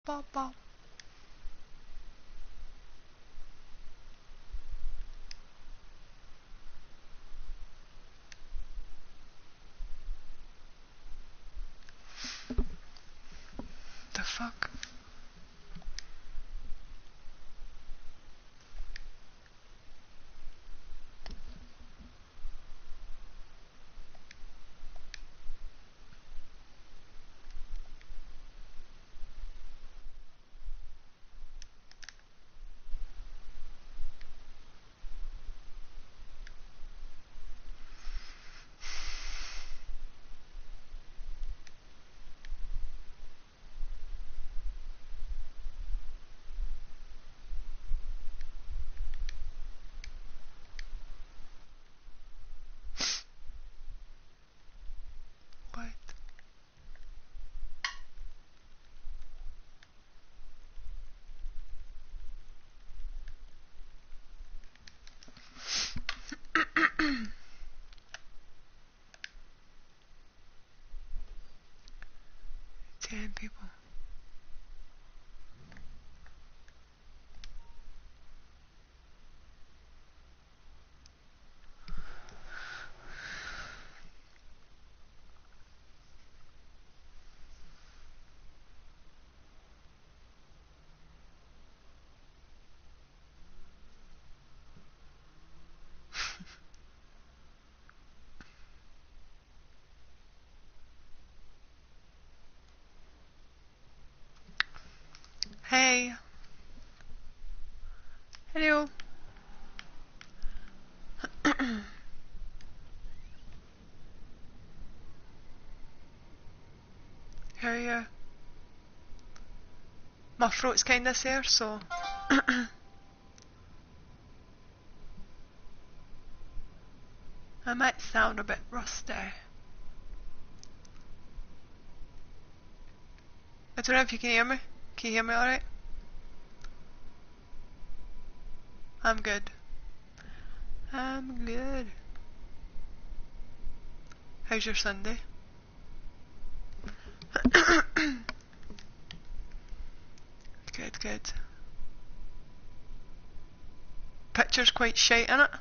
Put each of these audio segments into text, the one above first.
Ba ba. The fuck? What? Ten people. Hey. Hello. How are you? My throat's kinda sore, so I might sound a bit rusty. I don't know if you can hear me. Can you hear me alright? I'm good. I'm good. How's your Sunday? Good, good. Picture's quite shite, innit?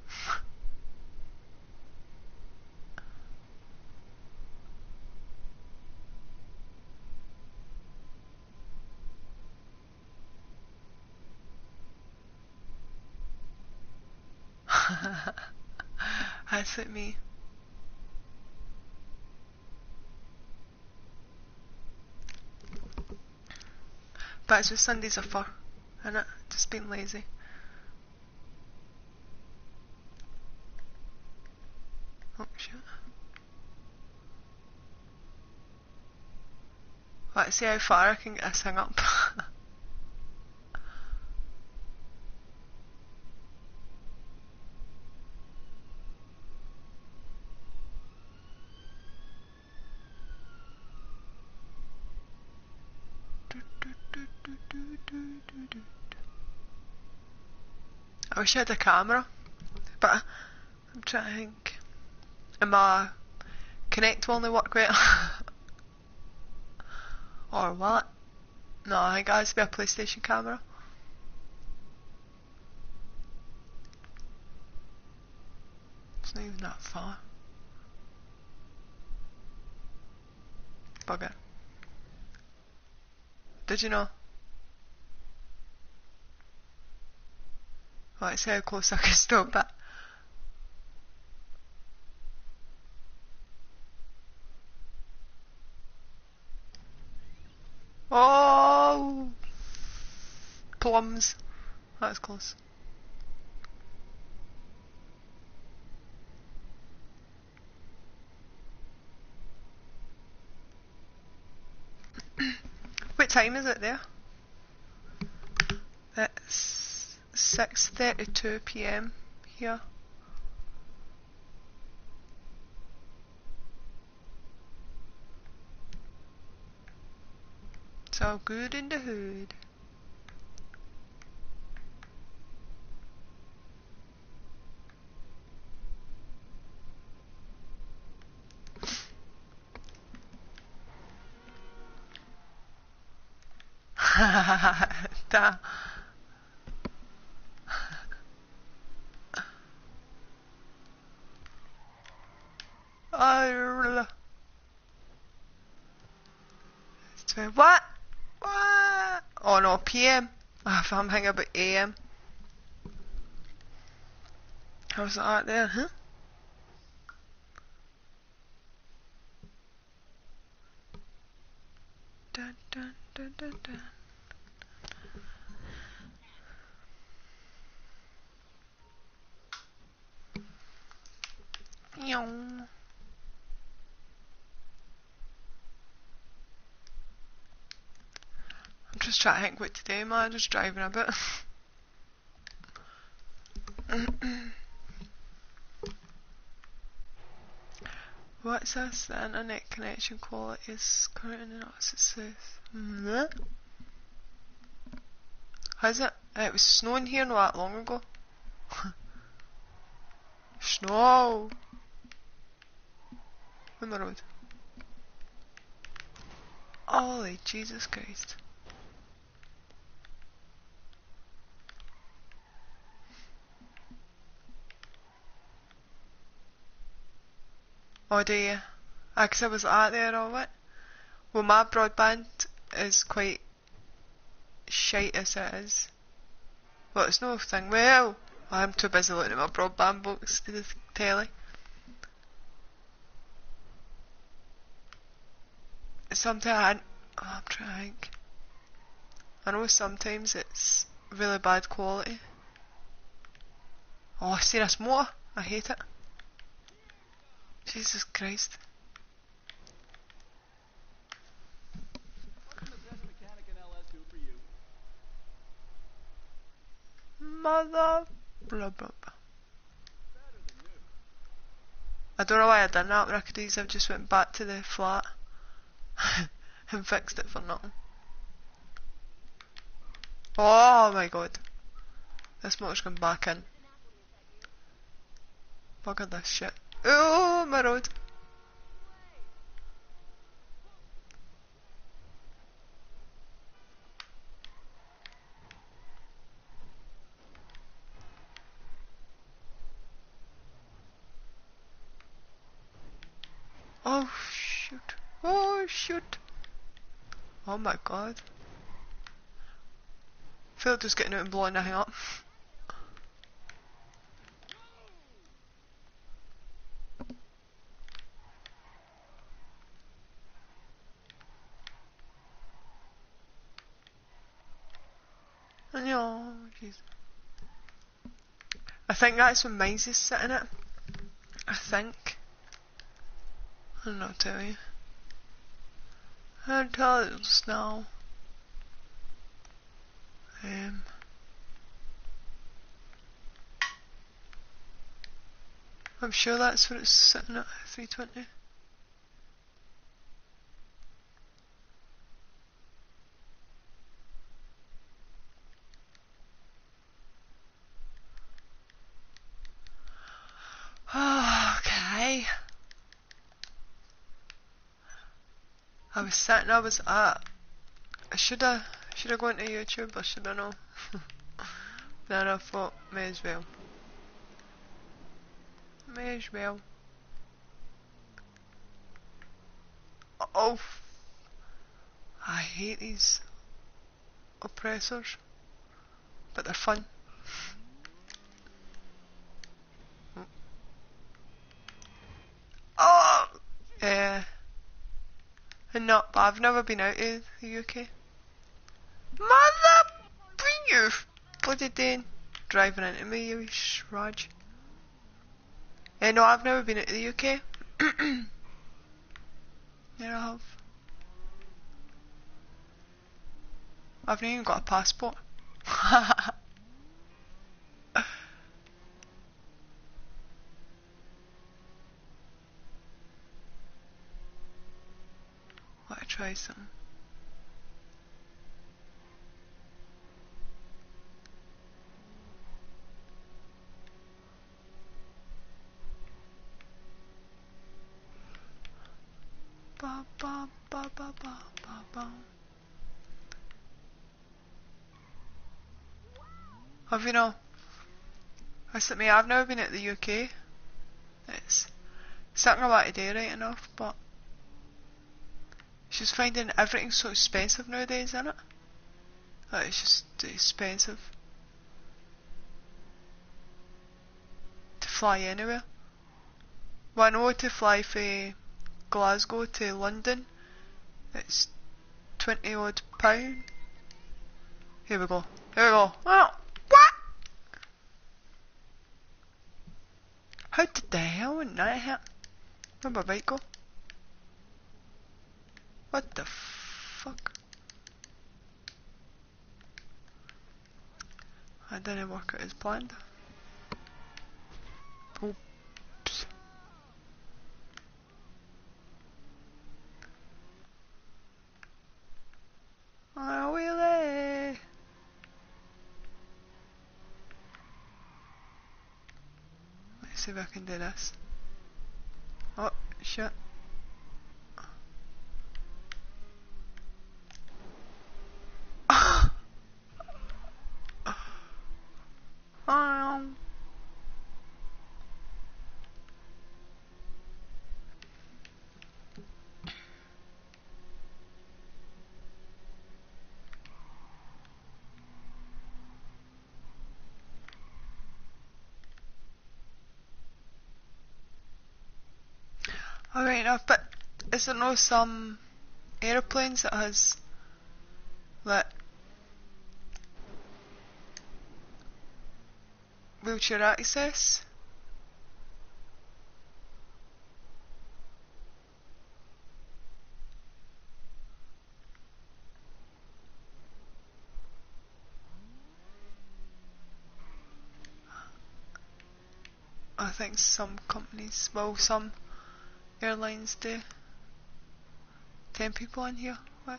That's like me. But it's just Sundays are for, innit? Just being lazy. Oh shit. Let's see how far I can get this thing up. I wish I had a camera, but I'm trying to think. And my Connect will only work with it. Or what? No, I think it has to be a PlayStation camera. It's not even that far. Bugger. Did you know? Let's see how close I can stop it. Oh! Plums. That was close. What time is it there? It's 6:32 PM here. It's all good in the hood. Da. What? What? Oh no, PM. If I'm thinking about AM. How's that there, huh? Dun, dun, dun, dun, dun. I'm just trying to think what to do, man. Just driving a bit. What's this? The internet connection quality is currently not success. Has it? It was snowing here not that long ago. Snow! On the road. Holy Jesus Christ. Oh, do you? Cause I was out there or what? Well, my broadband is quite shite as it is. Well, it's no thing. Well, I'm too busy looking at my broadband box to the telly. Sometimes I'm trying to think. I know sometimes it's really bad quality. Oh, I see this motor. I hate it. Jesus Christ. Mother blah blah blah. I don't know why I done that, but I could easily have just went back to the flat and fixed it for nothing. Oh my god. This motor's gone back in. Bugger this shit. Oh, my road. Oh shoot. Oh shoot. Oh my god. I feel like just getting out and blowing everything up. Oh, jeez. I think that's when mine's is sitting it. I think. I don't know, tell you. I'll tell you just now. I'm sure that's what it's sitting at, 320. Okay. I should have gone to YouTube, or should I know? Then I thought, may as well. May as well. Oh, I hate these oppressors, but they're fun. Oh! No, but I've never been out of the UK. Mother! You bloody Dane. Driving into me, you shrudge. No, I've never been out of the UK. Yeah, I have. I've not even got a passport. Want to try some? Ba ba ba ba ba ba ba. Have you know? I've never been at the UK. It's something about today right enough, but she's finding everything so expensive nowadays, isn't it? Like, it's just expensive to fly anywhere. Well, I know to fly from Glasgow to London, it's 20 odd pound. Here we go. Oh, what? How did the hell would that hit? Where'd my bike go? What the fuck? I didn't work out as planned. Oops. Oh, wheelie! Let's see if I can do this. Oh, shit. Alright enough, but is there no some aeroplanes that has like wheelchair access? I think some companies, well, some airlines do. 10 people in here? What?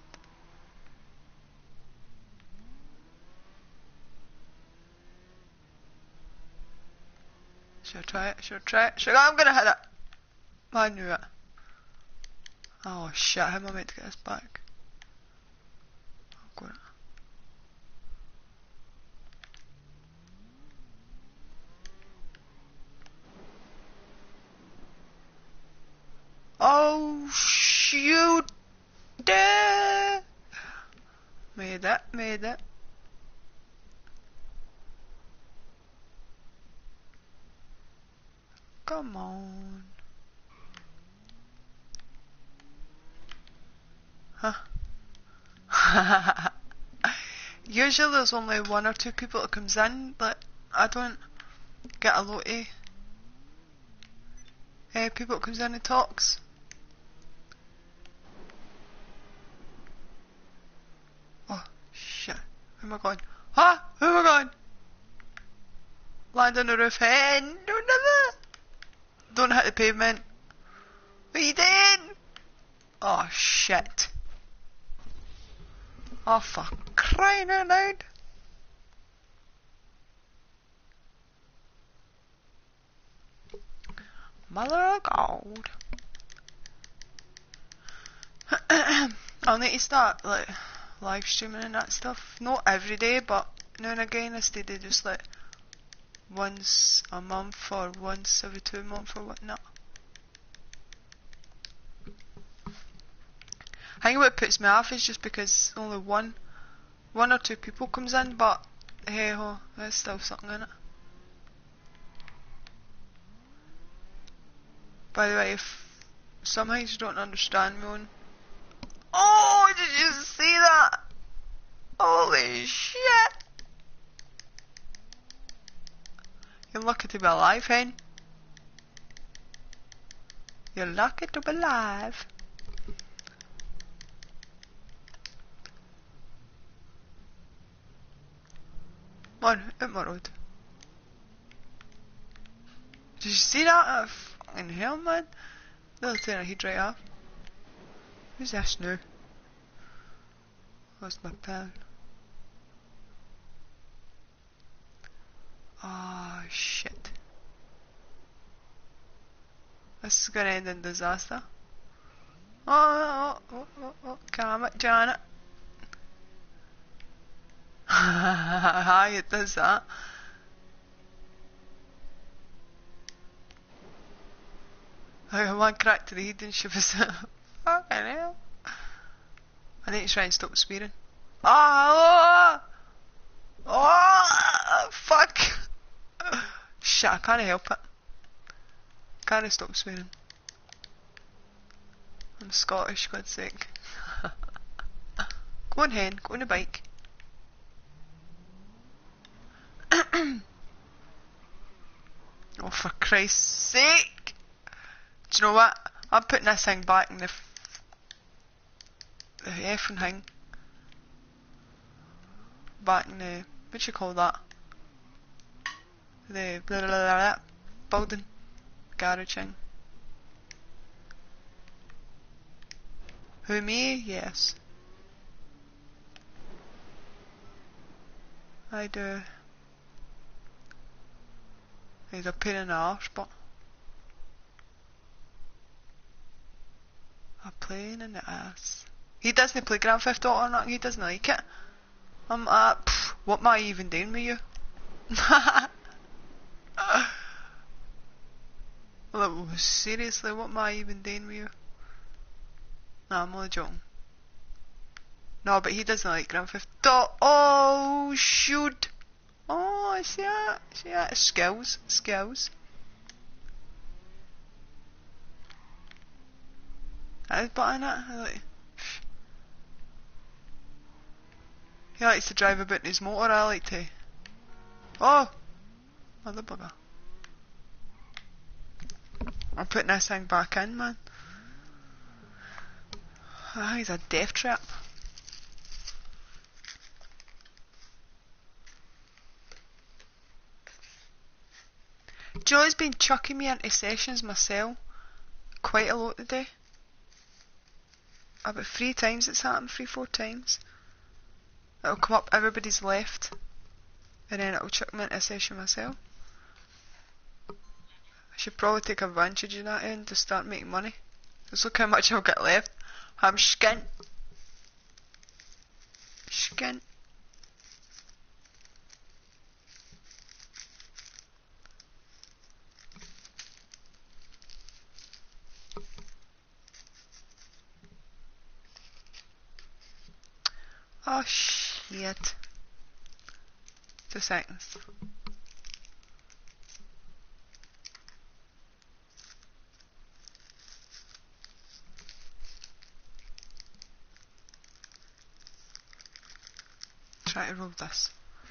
Should I try it? Should I try it? I'm gonna hit it! I knew it. Oh shit, how am I meant to get this back? Oh, oh shoot! Made it. Come on. Huh? Usually there's only 1 or 2 people that comes in, but I don't get a lot of people that comes in and talks. Oh shit, where am I going? Huh? Where am I going? Land on the roof. Hey, don't hit the pavement. What are you doing? Oh shit. Oh, for crying out loud. Mother of God. I'll need to start like live streaming and that stuff. Not every day, but now and again instead of just like once a month or once every 2 months or whatnot. I think what puts me off is just because only one or 2 people comes in, but hey ho, there's still something in it. By the way, if somehow you don't understand me on... Oh, did you see that? Holy shit! You're lucky to be alive, hen. You're lucky to be alive. Come on, out my road. Did you see that? Fucking hell, man. They'll turn a heat right off. Who's this now? What's my pen? Oh shit. This is gonna end in disaster. Oh, calm it, Janet. Aye, it does that. I one crack to the head and she was fucking hell. I need to try and stop swearing. Oh, fuck. Shit, I can't help it. Can't stop swearing. I'm Scottish, God's sake. Go on, hen, go on the bike. Oh, for Christ's sake! Do you know what? I'm putting this thing back in the effing thing. Back in the, what do you call that? The blah blah blah blah building. Garage thing. Who, me? Yes. I do. He's a pain in the arse, but a pain in the ass. He doesn't play Grand Theft Auto or nothing, he doesn't like it. I'm what am I even doing with you? Like, seriously, what am I even doing with you? Nah, I'm only joking. No, but he doesn't like Grand Theft Auto. Oh, shoot. Oh, I see that. See that? Skills. Skills. That is button it. I like. He likes to drive about in his motor, I like to. Oh! Mother bugger. I'm putting this thing back in, man. Ah, he's a death trap. Joe's been chucking me into sessions myself quite a lot today. About 3 times it's happened, 3-4 times. It'll come up, everybody's left, and then it'll chuck me into a session myself. I should probably take advantage of that and just start making money. Just look how much I've got left. I'm skint. Skint. Oh shit. 2 seconds. Try to roll this.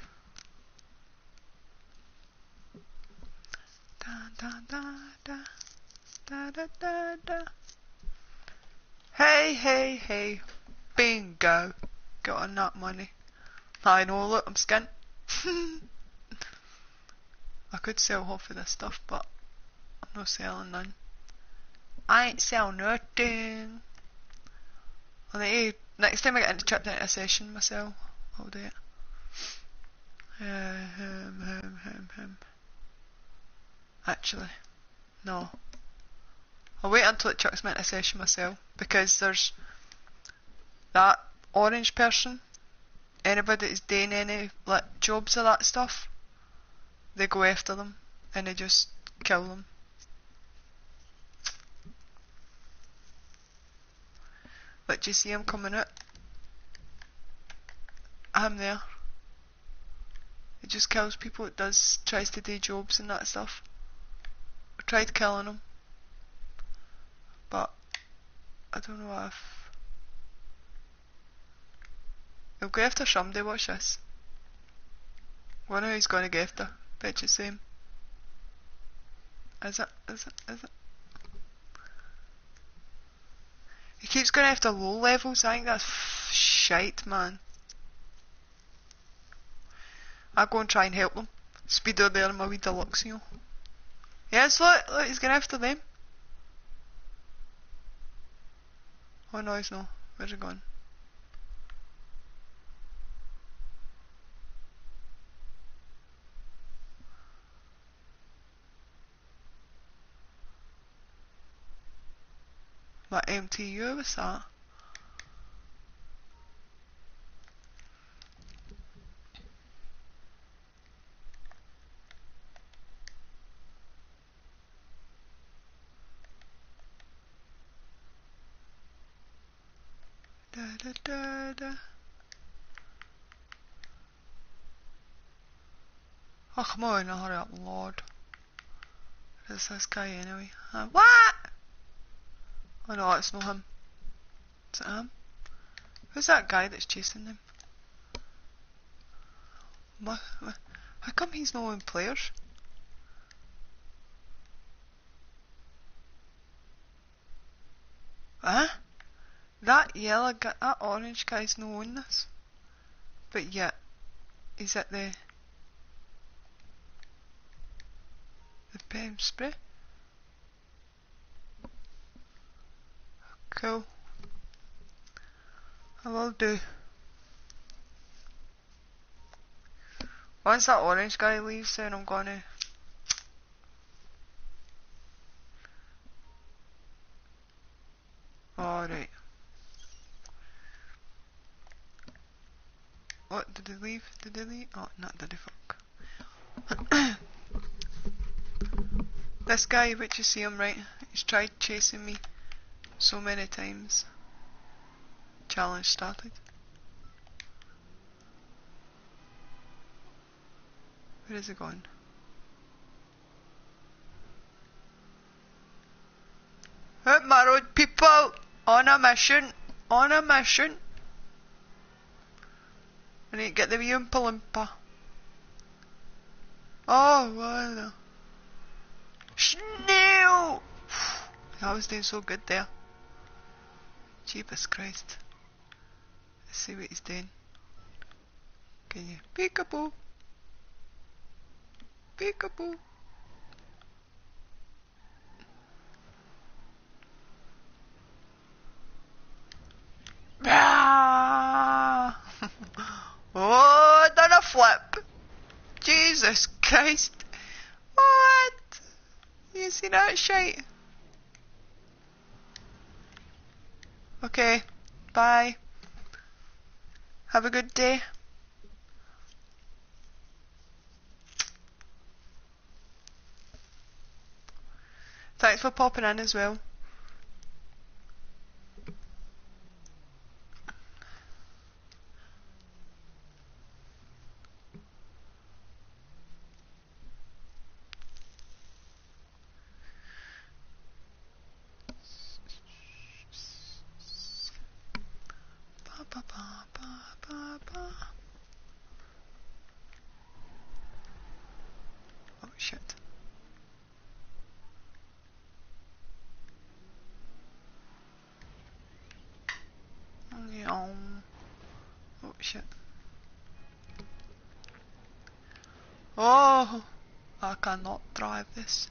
Da da da da da da da da. Hey hey hey. Bingo. Got on that money. I know, look, I'm skint. I could sell half of this stuff, but I'm not selling none. I ain't selling nothing. Next time I get into chipped into a session myself, I'll do it. Actually, no. I'll wait until it chucks me into a session myself, because there's that orange person, anybody that's doing any like jobs or that stuff, they go after them and they just kill them. Like, do you see him coming out? I'm there. It just kills people. It tries to do jobs and that stuff. I tried killing him, but I don't know if he'll go after somebody. Watch this. Wonder who he's gonna go after. Bet you same. Is it? He keeps going after low levels. I think that's shite, man. I'll go and try and help them. Speeder there in my wee deluxe, you know. Yes, look, he's going after them. Oh no, he's not. Where's he gone? Like MTU, what's that? Oh, come on, hurry up, Lord. Where's this guy anyway? What? Oh no, it's not him. Is it him? Who's that guy that's chasing them? How come he's not in players? Huh? That yellow guy, that orange guy's not on this. But yet, he's at the pen spray. Cool. I will do. Once that orange guy leaves, then I'm gonna... Alright. What, did they leave? Did they leave? Oh, not did they, fuck. This guy, which you see him, right? He's tried chasing me so many times. Challenge started. Where is he going? Hit my road, people! On a mission! On a mission! I need to get the wee Oompa Loompa. Oh, well. Snail! I was doing so good there. Jeepers Christ. Let's see what he's doing. Can you? Peekaboo! Peekaboo! Ah! Oh, done a flip! Jesus Christ! What? You see that shite? Okay, bye. Have a good day. Thanks for popping in as well. Ba, ba, ba, ba, ba. Oh shit. Oh shit. Oh, I cannot drive this.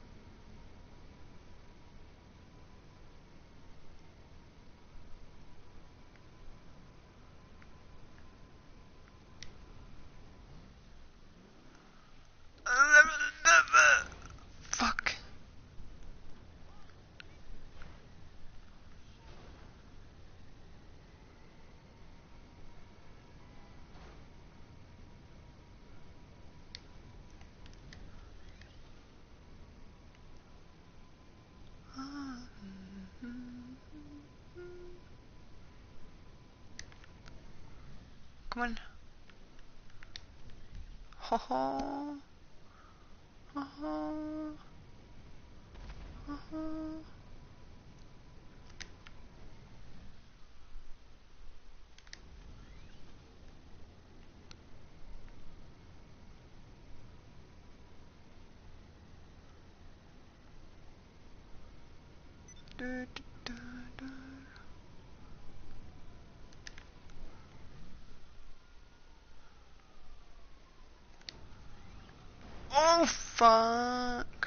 Fuck. Come on. Ho ho. Ho ho. Ho ho. Du, du, du, du. Oh fuck.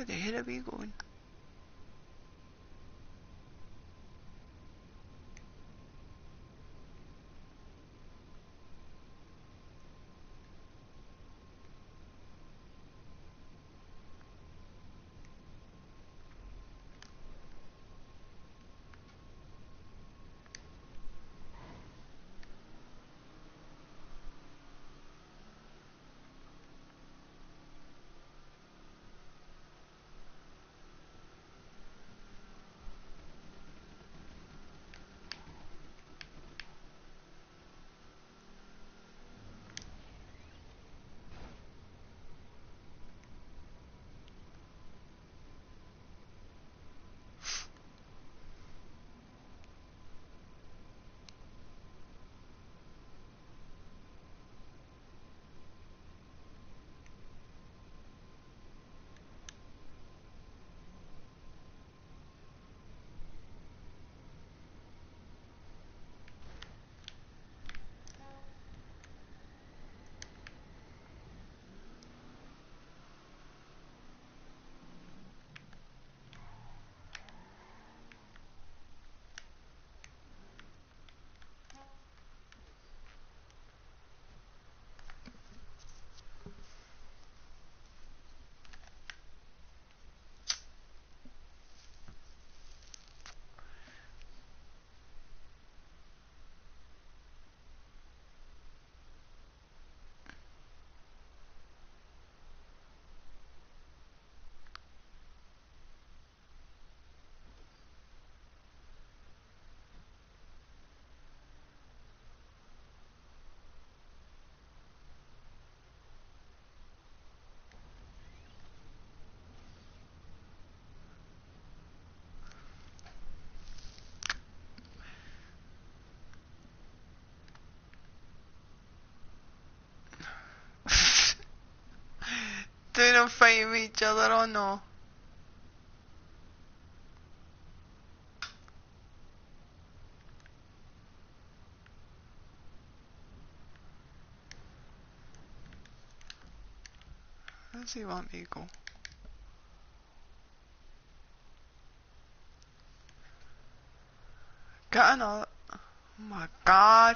Where the hell are we going? They don't fight with each other or no? Where does he want me to go? Get another. Oh my god.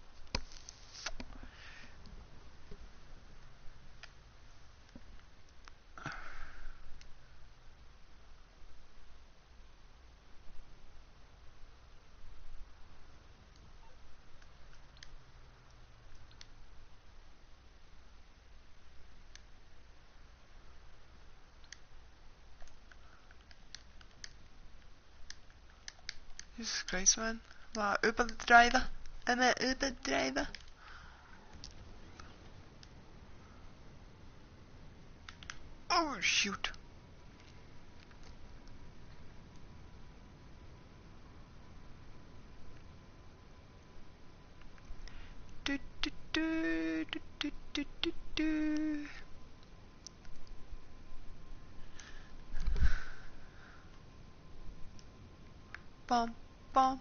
Jesus Christ, man. I'm a Uber driver. I'm a Uber driver. Oh, shoot. Do, do, do, do, do, do, do, do. Bum, bum.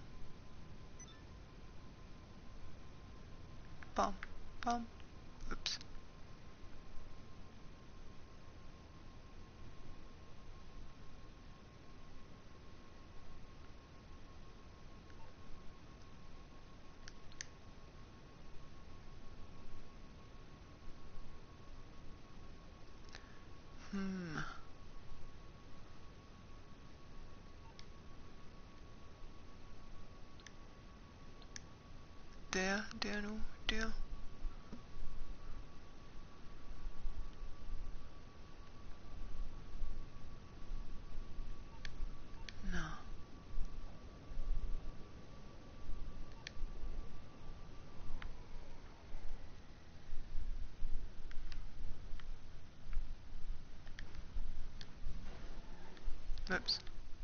Bum, bum. Oops. Der nu, der. No. Oops.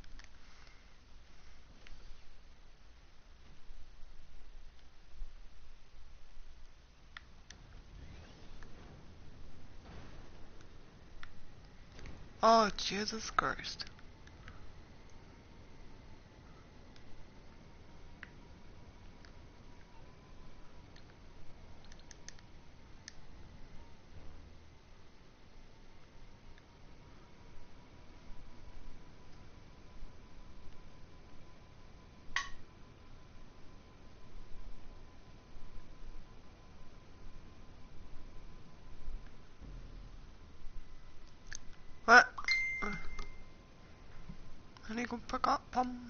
Oh, Jesus Christ. Forgot them.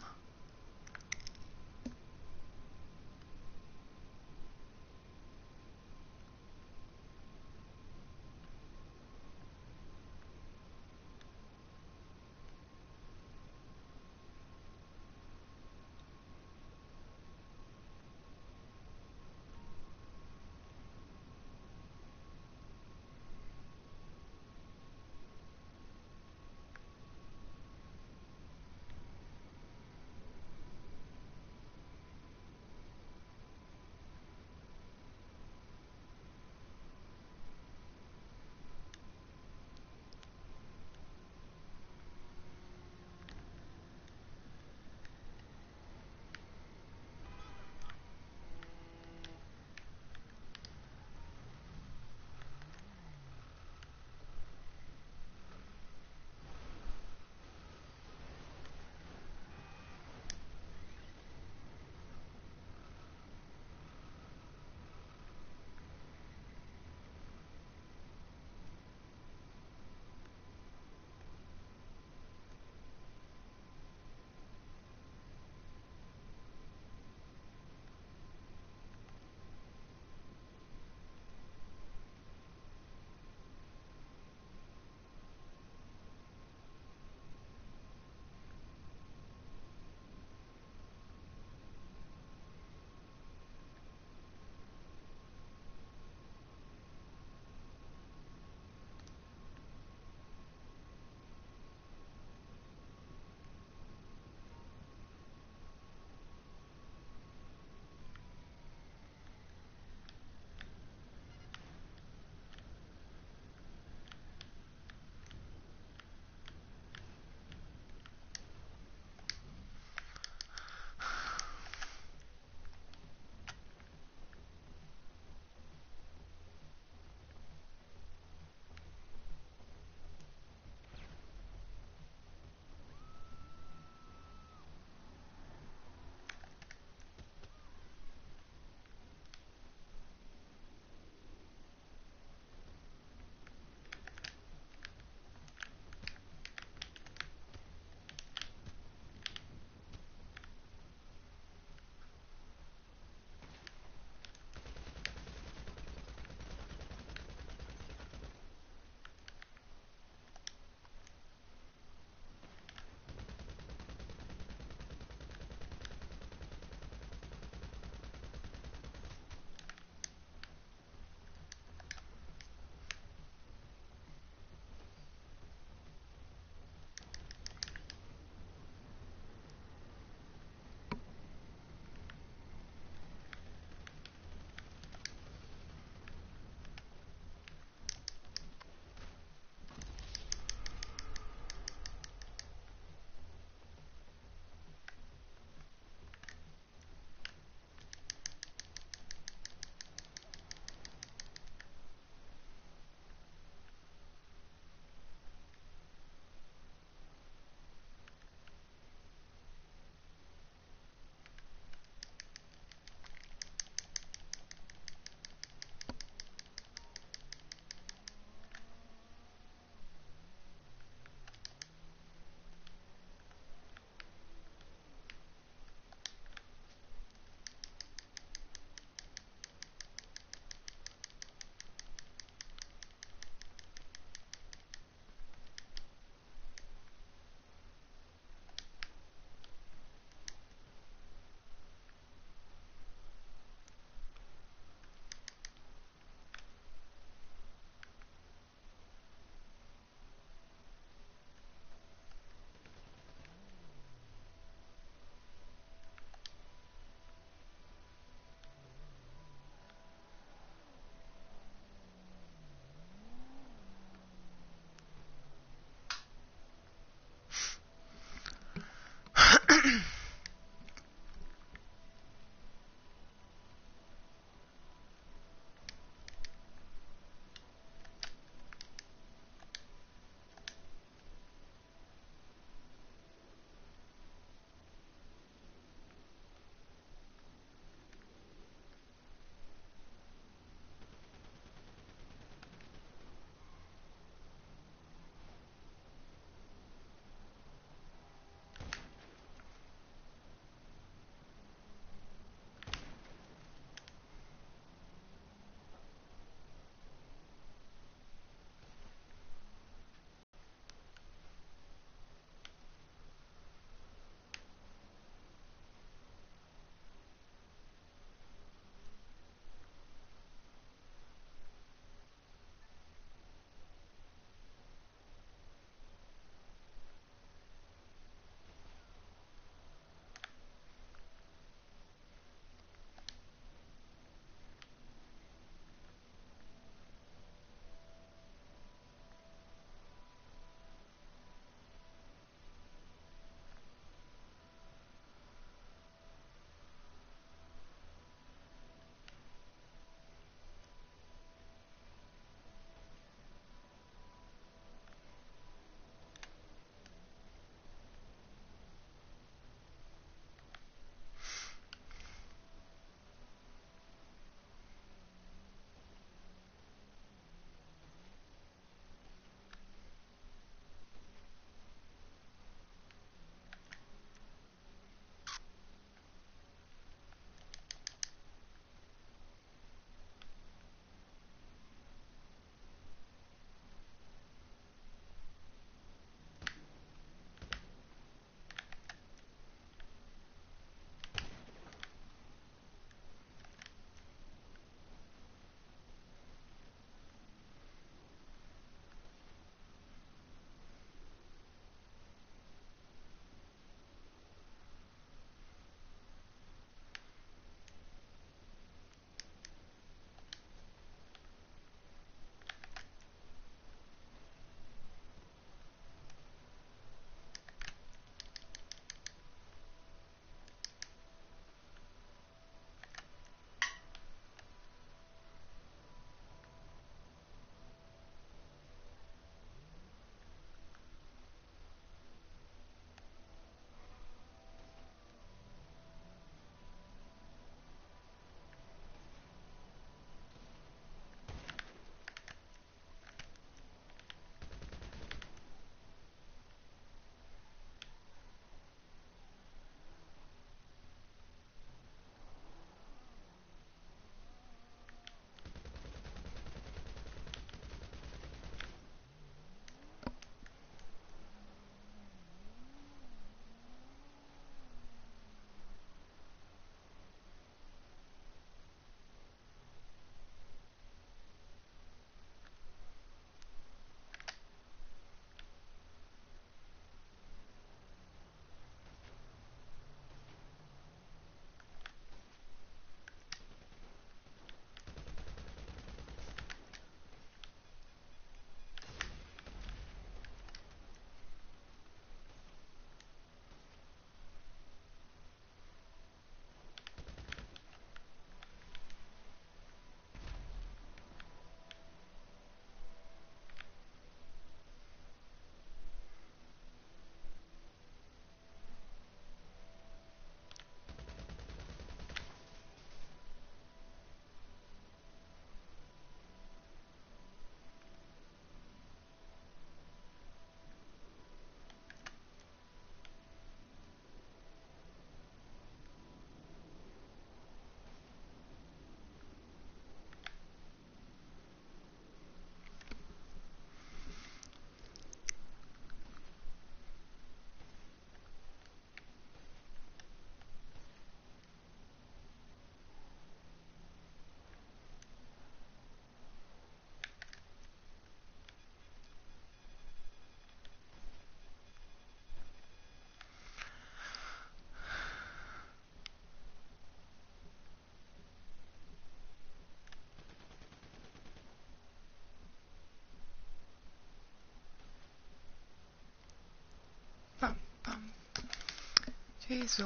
Hazel.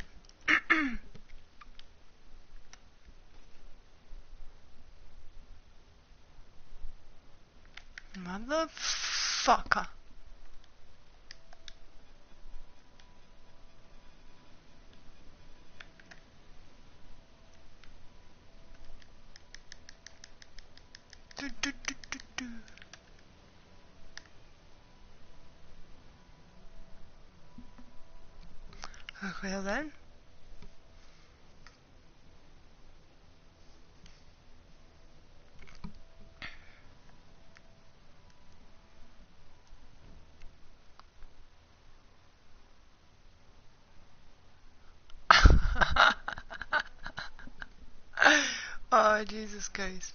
Motherfucker. Do, do, do, do, do. Well then. Oh, Jesus Christ.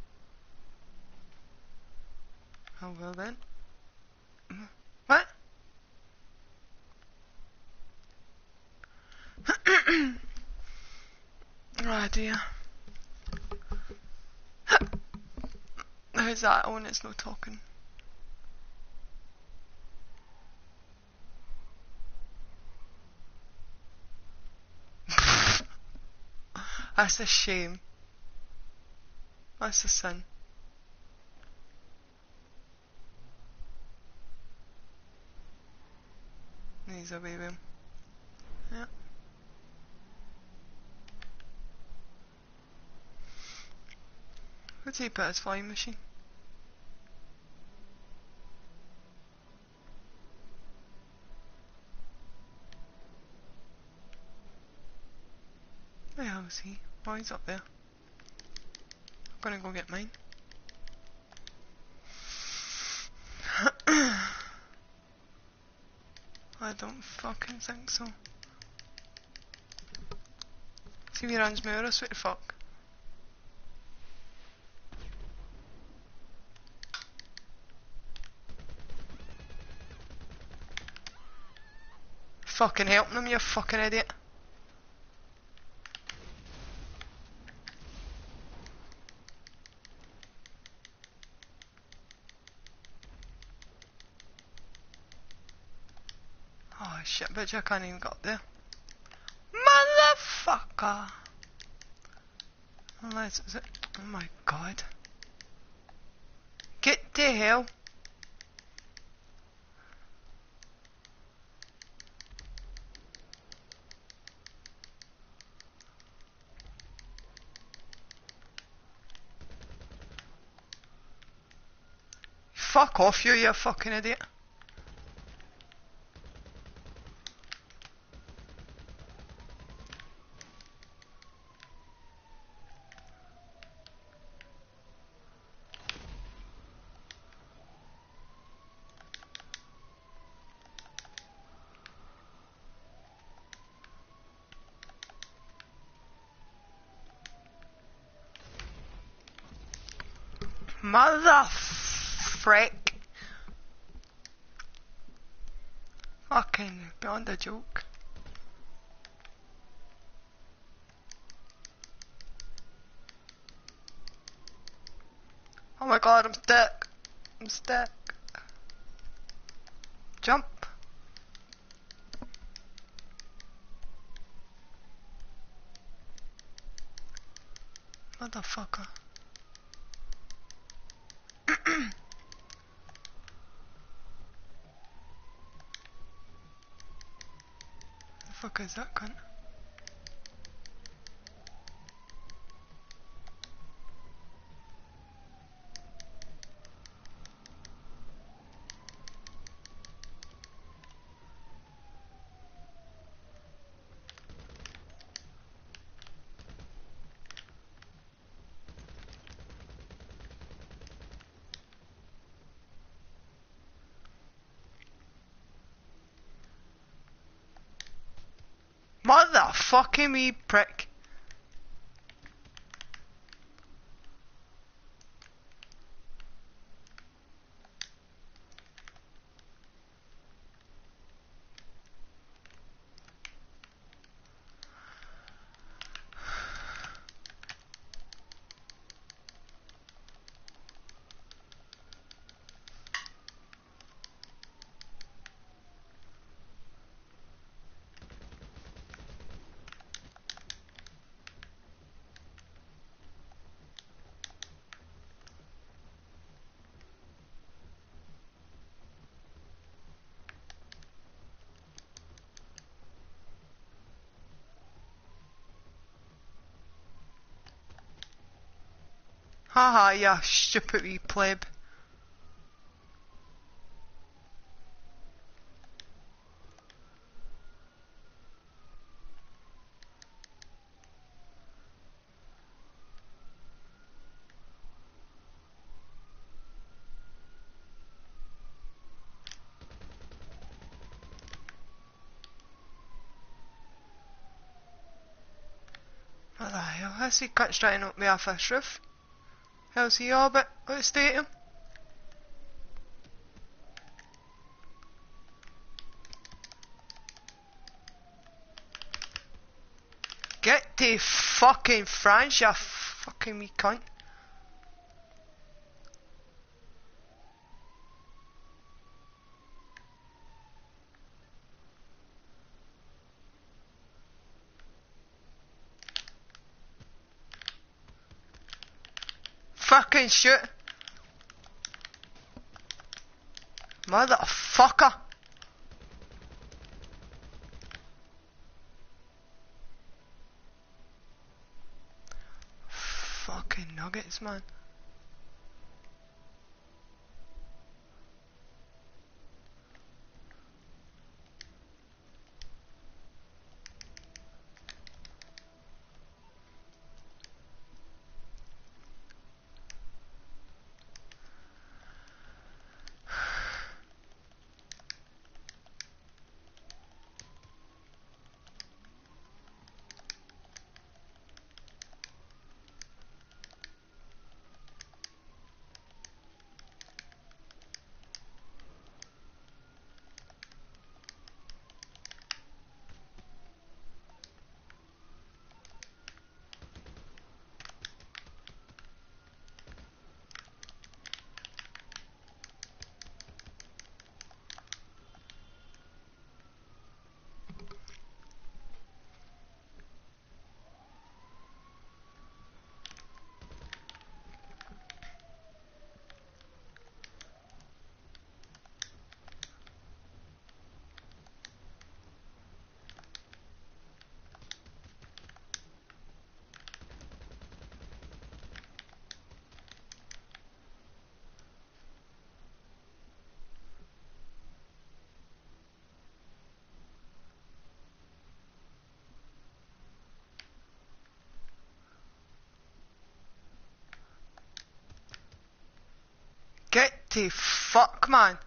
Oh, well then. What? Oh dear. How's that when it's not talking? That's a shame. That's a sin. He's a baby. Yeah. Where'd he put his flying machine? Where the hell is he? Oh, he's up there. I'm gonna go get mine. I don't fucking think so. See if he runs Maurus, what the fuck? Fucking helping him, you fucking idiot. Oh shit, bitch, I can't even get up there. Motherfucker! Unless it's it. Oh my god. Get to hell. Fuck off you fucking idiot. Mother frick. Fucking beyond a joke. Oh my god, I'm stuck. I'm stuck. Jump. Motherfucker. The fuck is that cunt? Motherfucking me prick. Haha, you stupid wee pleb. What the hell? I see Cut's trying to knock me off this roof. How's he orbit? Let's date him. Get to fucking France, you fucking wee cunt. Fucking shoot. Motherfucker. Fucking nuggets, man. Get to fuck, man.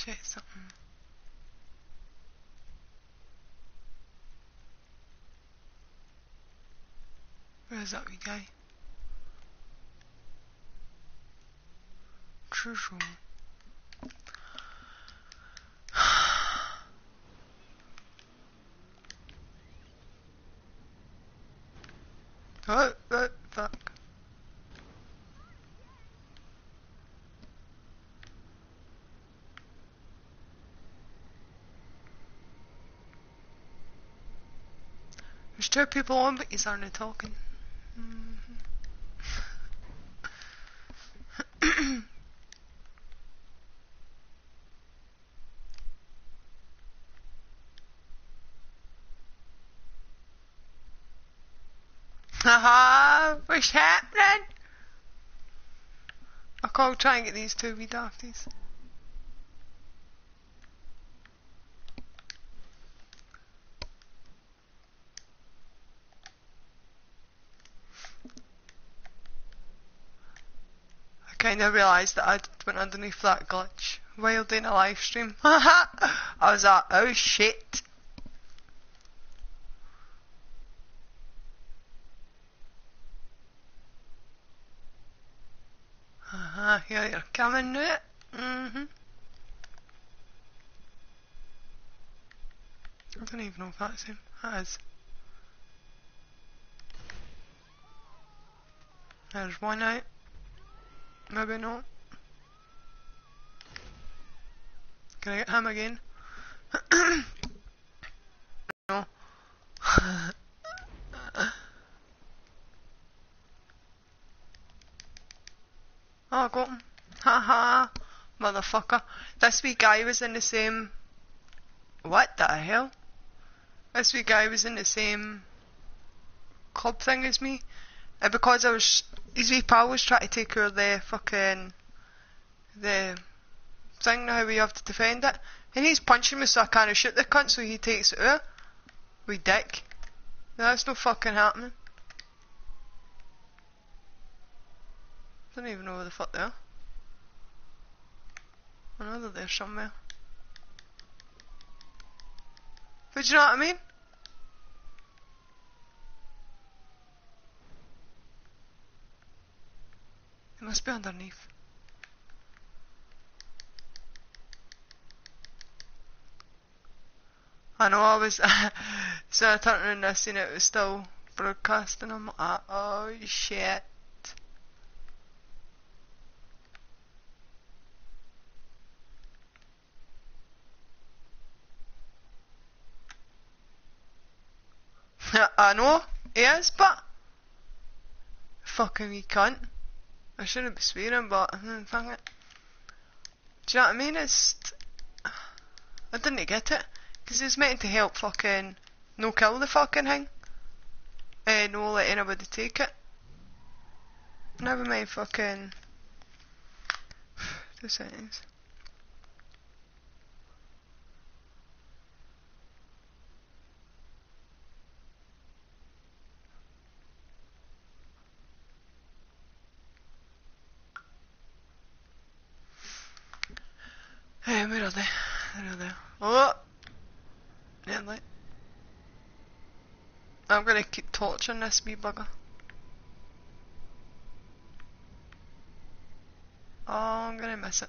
Check something. Where's that wee guy? True. Oh, fuck. There's two people on, but he's aren't talking. Haha, what's happening? I'll try and get these two wee dafties. I kinda realised that I'd went underneath that glitch while doing a live stream. I was like, oh shit. Here you're coming to it. I don't even know if that's him. That is. There's one out. Maybe not. Can I get him again? No. Oh, I got him. Haha. Motherfucker. This wee guy was in the same... What the hell? This wee guy was in the same club thing as me. And because I was... His wee pal was trying to take her the fucking... The thing now where you have to defend it. And he's punching me so I can't shoot the cunt, so he takes it out. Wee dick. That's no fucking happening. Don't even know where the fuck they are. I know that they're somewhere. But you know what I mean? They must be underneath. I know I was... so I turned around and I seen it was still broadcasting. I'm like, oh shit. I know, he is, but... Fucking wee cunt. I shouldn't be swearing, but... fuck it. Do you know what I mean? It's... I didn't get it. Because he was meant to help fucking... No kill the fucking thing. No let anybody take it. Never mind fucking... 2 seconds. Hey, where are they? Where are they? Oh! Nearly. I'm gonna keep torching this wee bugger. Oh, I'm gonna miss it.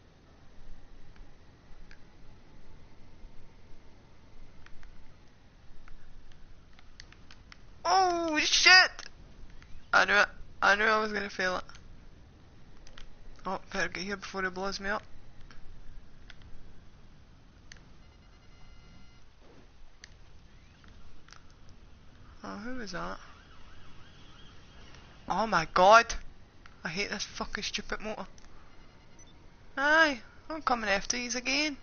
Oh, shit! I knew it. I knew I was gonna fail it. Oh, better get here before he blows me up. Oh, who was that? Oh my god! I hate this fucking stupid motor. Aye, I'm coming after yous again.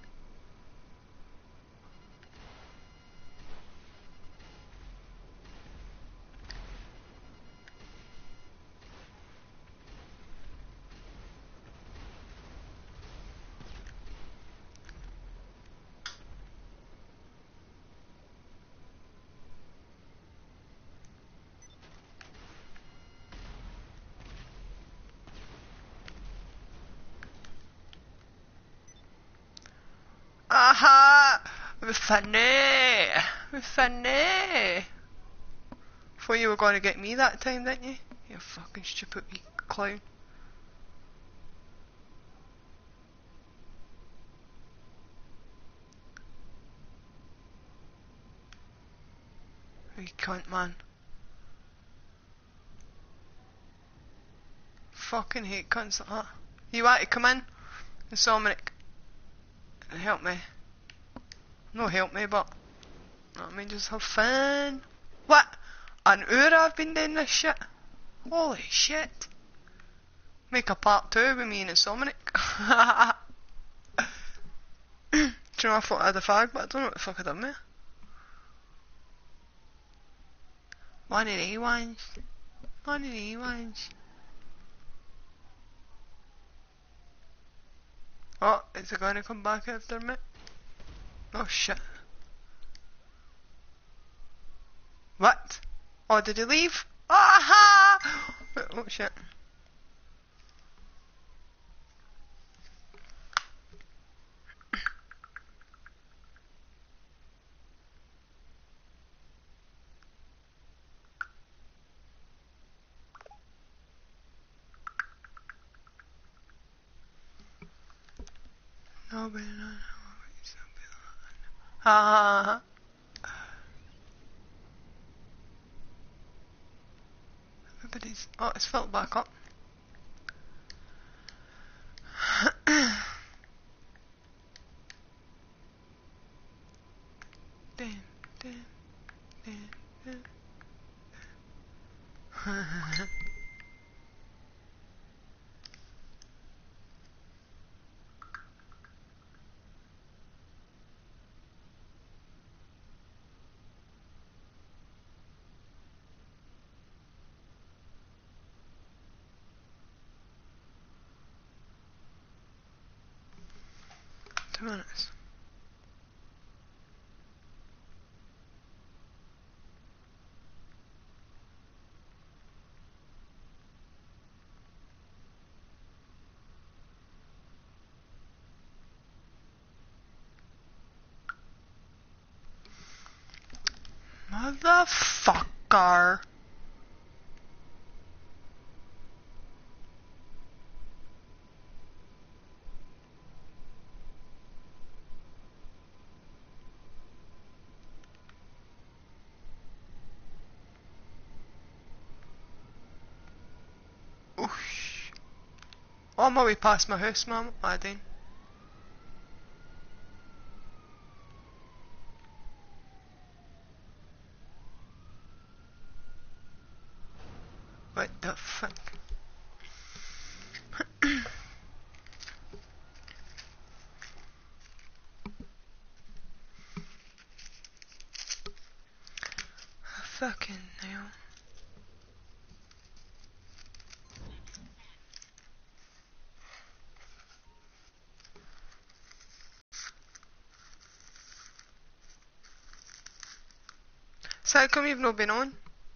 Funny! Funny! Thought you were going to get me that time, didn't you? You fucking stupid wee clown. You cunt, man. Fucking hate cunts like that. You want to come in, Dominic, and help me? No, help me, but I mean, just have fun. What? An hour I've been doing this shit? Holy shit. Make a part 2 with me and Dominic. Do you know, I thought I had a fag, but I don't know what the fuck I done there. One of the ones. One of the ones. Oh, is it going to come back after me? Oh shit. What? Oh, did he leave? Aha! Oh shit. Nobody knows ha. Everybody's. Oh, it's filled back up. Damn, damn, damn, damn. 2 minutes. Motherfucker. Oosh. Oh, I'm way past my house, ma'am. I didn't. What the fuck? Fucking hell. So how come you've not been on?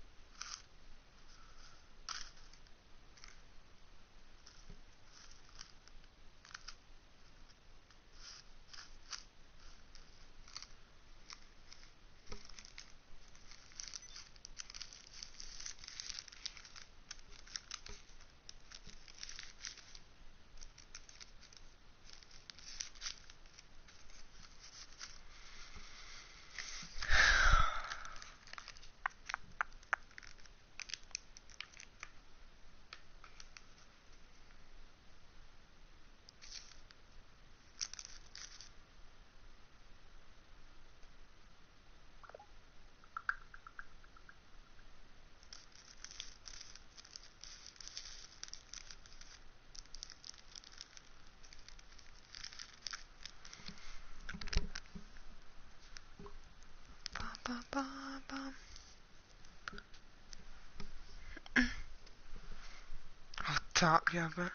I'll tap you a bit.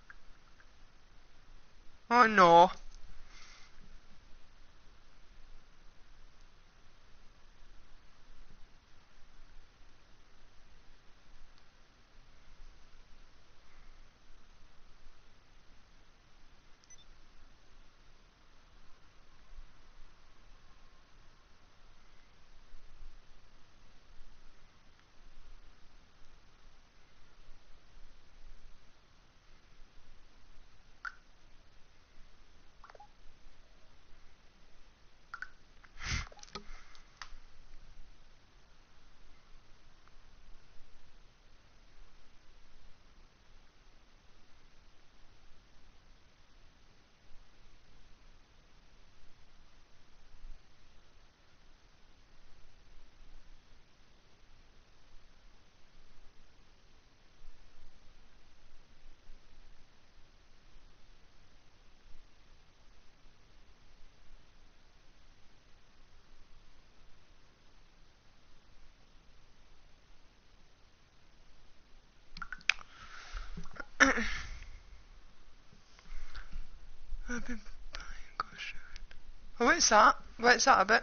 Oh no. I've been buying groceries. Oh, what's that? What's that about?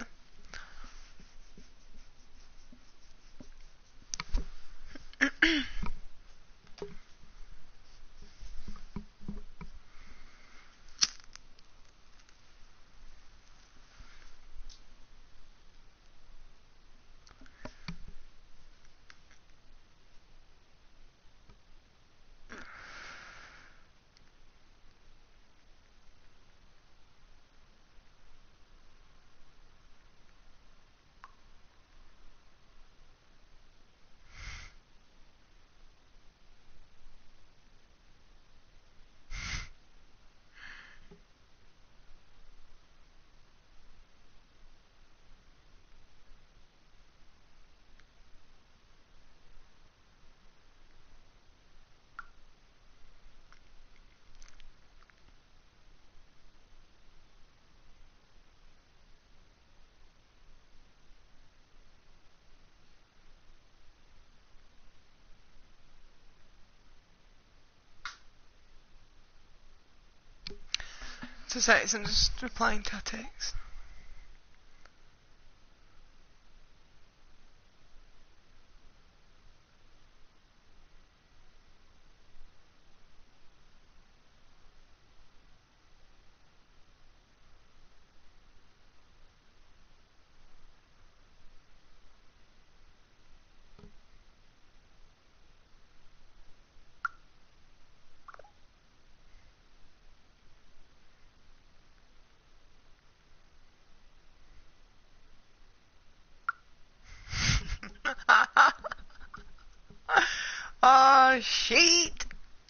Just a sec, I'm just replying to a text. Oh shit!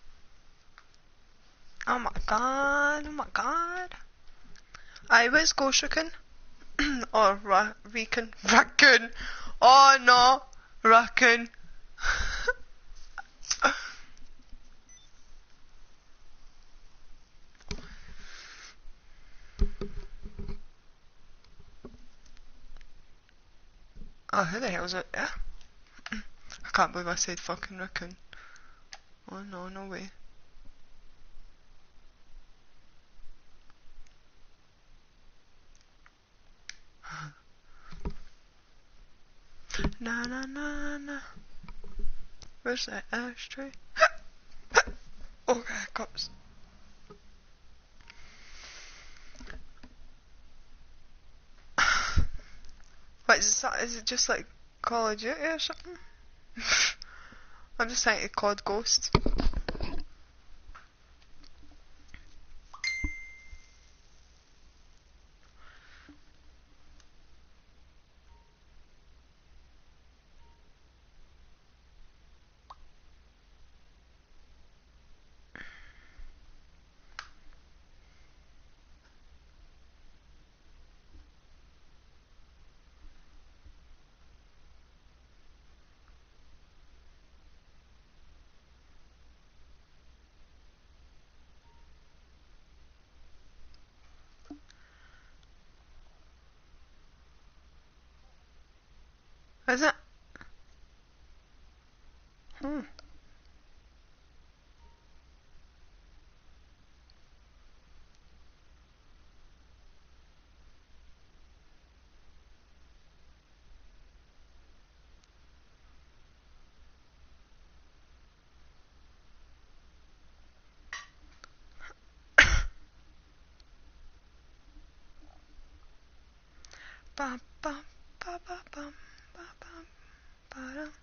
Oh my god! Oh my god! I was ghost raccoon or raccoon. Oh no, raccoon. Oh, who the hell is it? Yeah. I can't believe I said fucking raccoon. Oh no, no way. Na na na na. Where's that ashtray? Okay, cops. What is that? Is it just like Call of Duty or something? I'm just thinking COD Ghost. Is it? Hmm. Bum bum ba ba bum ba bum ba dum.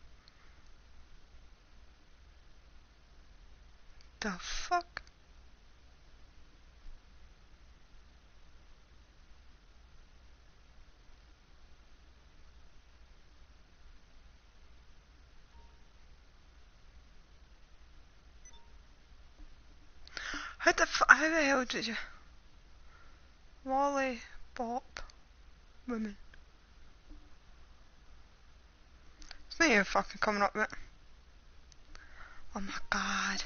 The fuck? How the hell did you? Wally Bop woman. It's not even fucking coming up with it. Oh my god.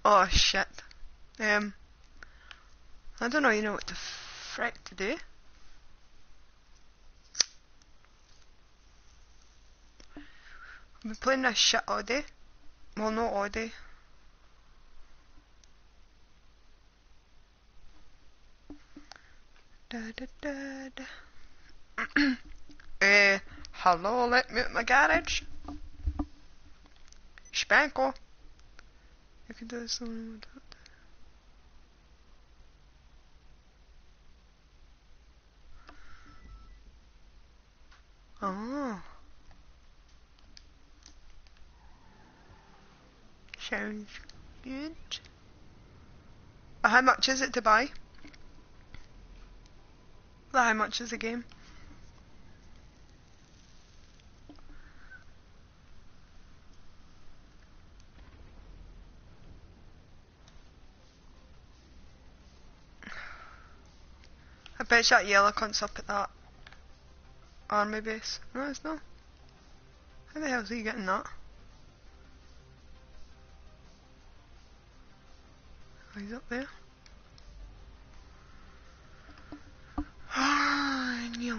Oh shit. I don't know, you know what the frick to do. I've been playing this shit all day. Well, not all day. Da da da da. Hello, let me out my garage. Spanko. You can do something with that. Oh. Sounds good. How much is it to buy? How much is the game? I bet that yellow cunt's up at that army base. No, it's not. How the hell is he getting that? Oh, he's up there. Ah, no.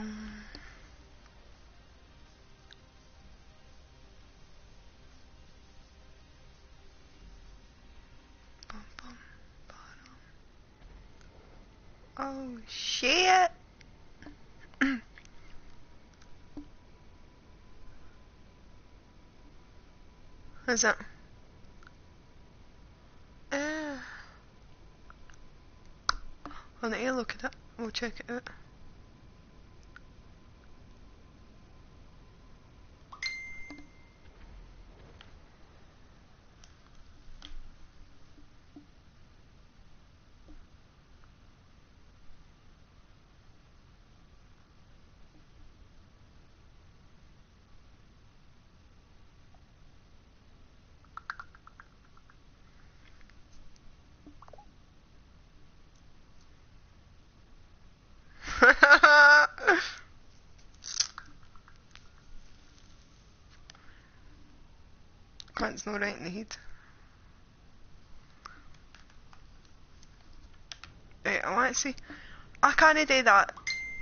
Bum, bum, bottom. Oh, shit. What's that? I need to look at it. We'll check it out. Cunt's not right in the heat. Right, I want to see. I can't do that.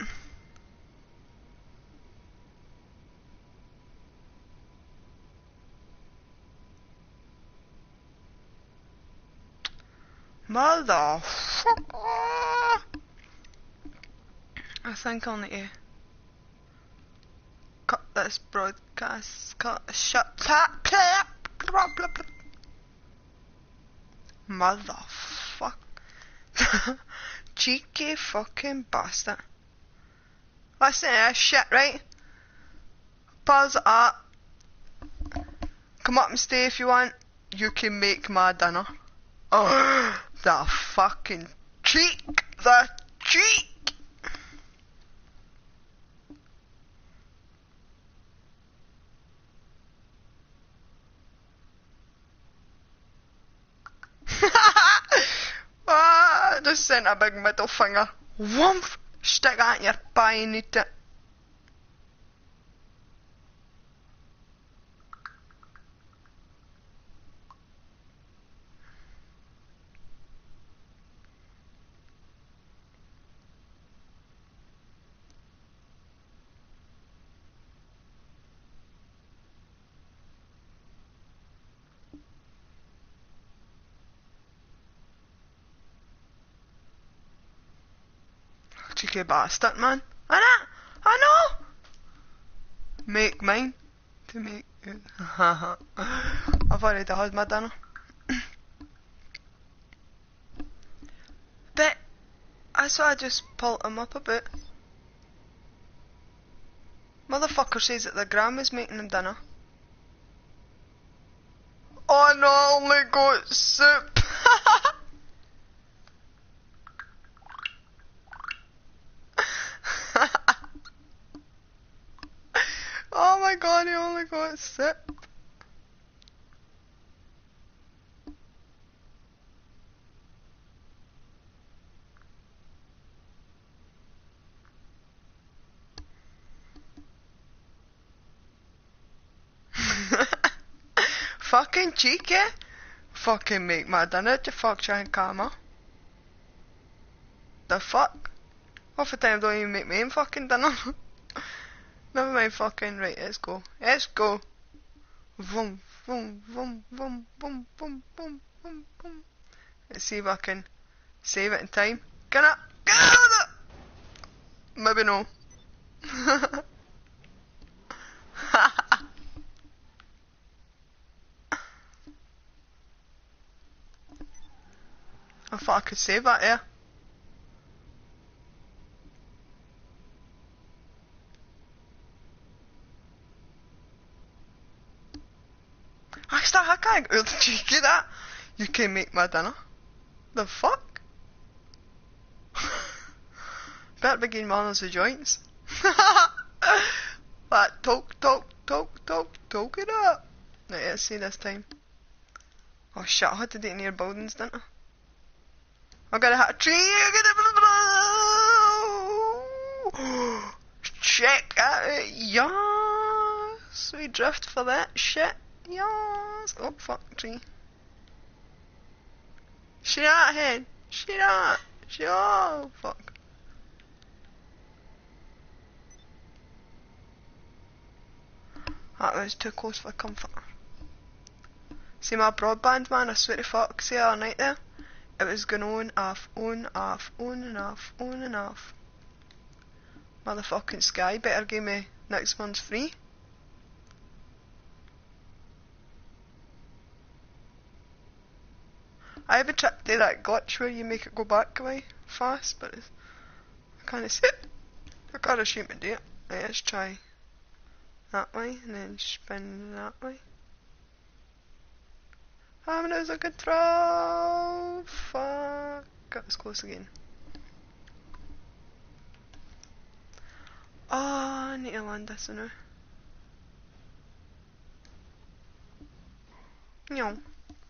Motherfucker! I think I'll need to cut this broadcast. Shut up! Motherfucker. Cheeky fucking bastard. Listen to this shit, right? Pause it up. Come up and stay if you want. You can make my dinner. Oh, the fucking cheek! The cheek! Just sent a big middle finger. Woomph! Stick that in your pie and eat it. Cheeky bastard, man. I know! Make mine. To make it. I've already had my dinner. But, that's why I just pulled him up a bit. Motherfucker says that the grandma's making him dinner. Oh no, I only got soup. Oh my god, he only got soup. Fucking cheeky. Fucking make my dinner, you fuck giant karma. The fuck? Half the time don't even make me fucking dinner. Never mind fucking, right, let's go. Let's go. Vroom, vroom, vroom, vroom, boom, boom, boom, boom, boom. Let's see if I can save it in time. Can I? Maybe no. I thought I could save that, yeah. I can't get the cheek of that. You can make my dinner. The fuck? Better begin manners the joints. But talk it up. Right, let's see this time. Oh shit, I had to do it near buildings, didn't I? I gotta hit a tree, check it, yes, we drift for that shit, yes, oh fuck, tree. Shit out, head, shit out, oh fuck. That was too close for comfort. See my broadband, man, I swear to fuck, see all night there? It was going on, off, on, off, on and off, on and off. Motherfucking Sky better give me next month's free. I have a trick to that glitch where you make it go back away fast, but I can't see it. I gotta shoot me do it. Right, let's try that way and then spin that way. And it was a good throw. Fuck. That was close again. Oh, I need to land this now. No.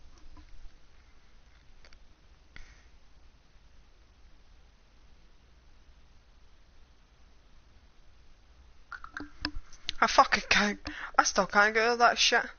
I fucking can't. I still can't get out of that shit.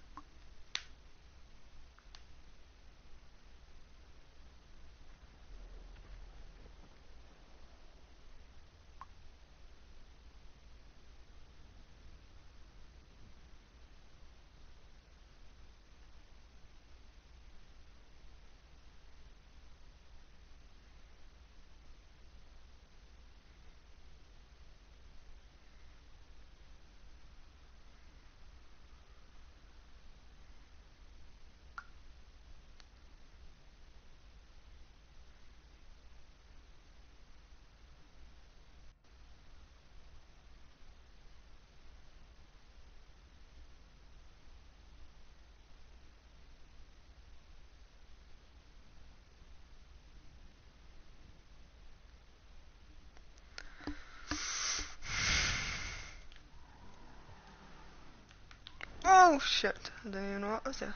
Oh shit, I didn't even know what was there.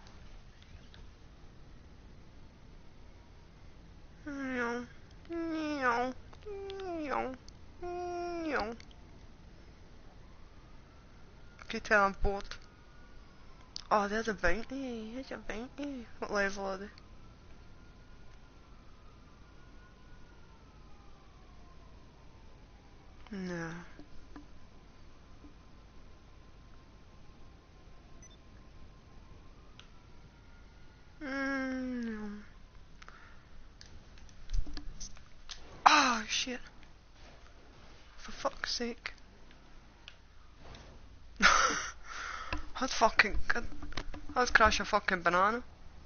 No, no, no, no. Okay, tell I'm bored. Oh, there's a bounty, there's a bounty. What level are they? No. No. Oh shit. For fuck's sake. I'd fucking... I'd crash a fucking banana.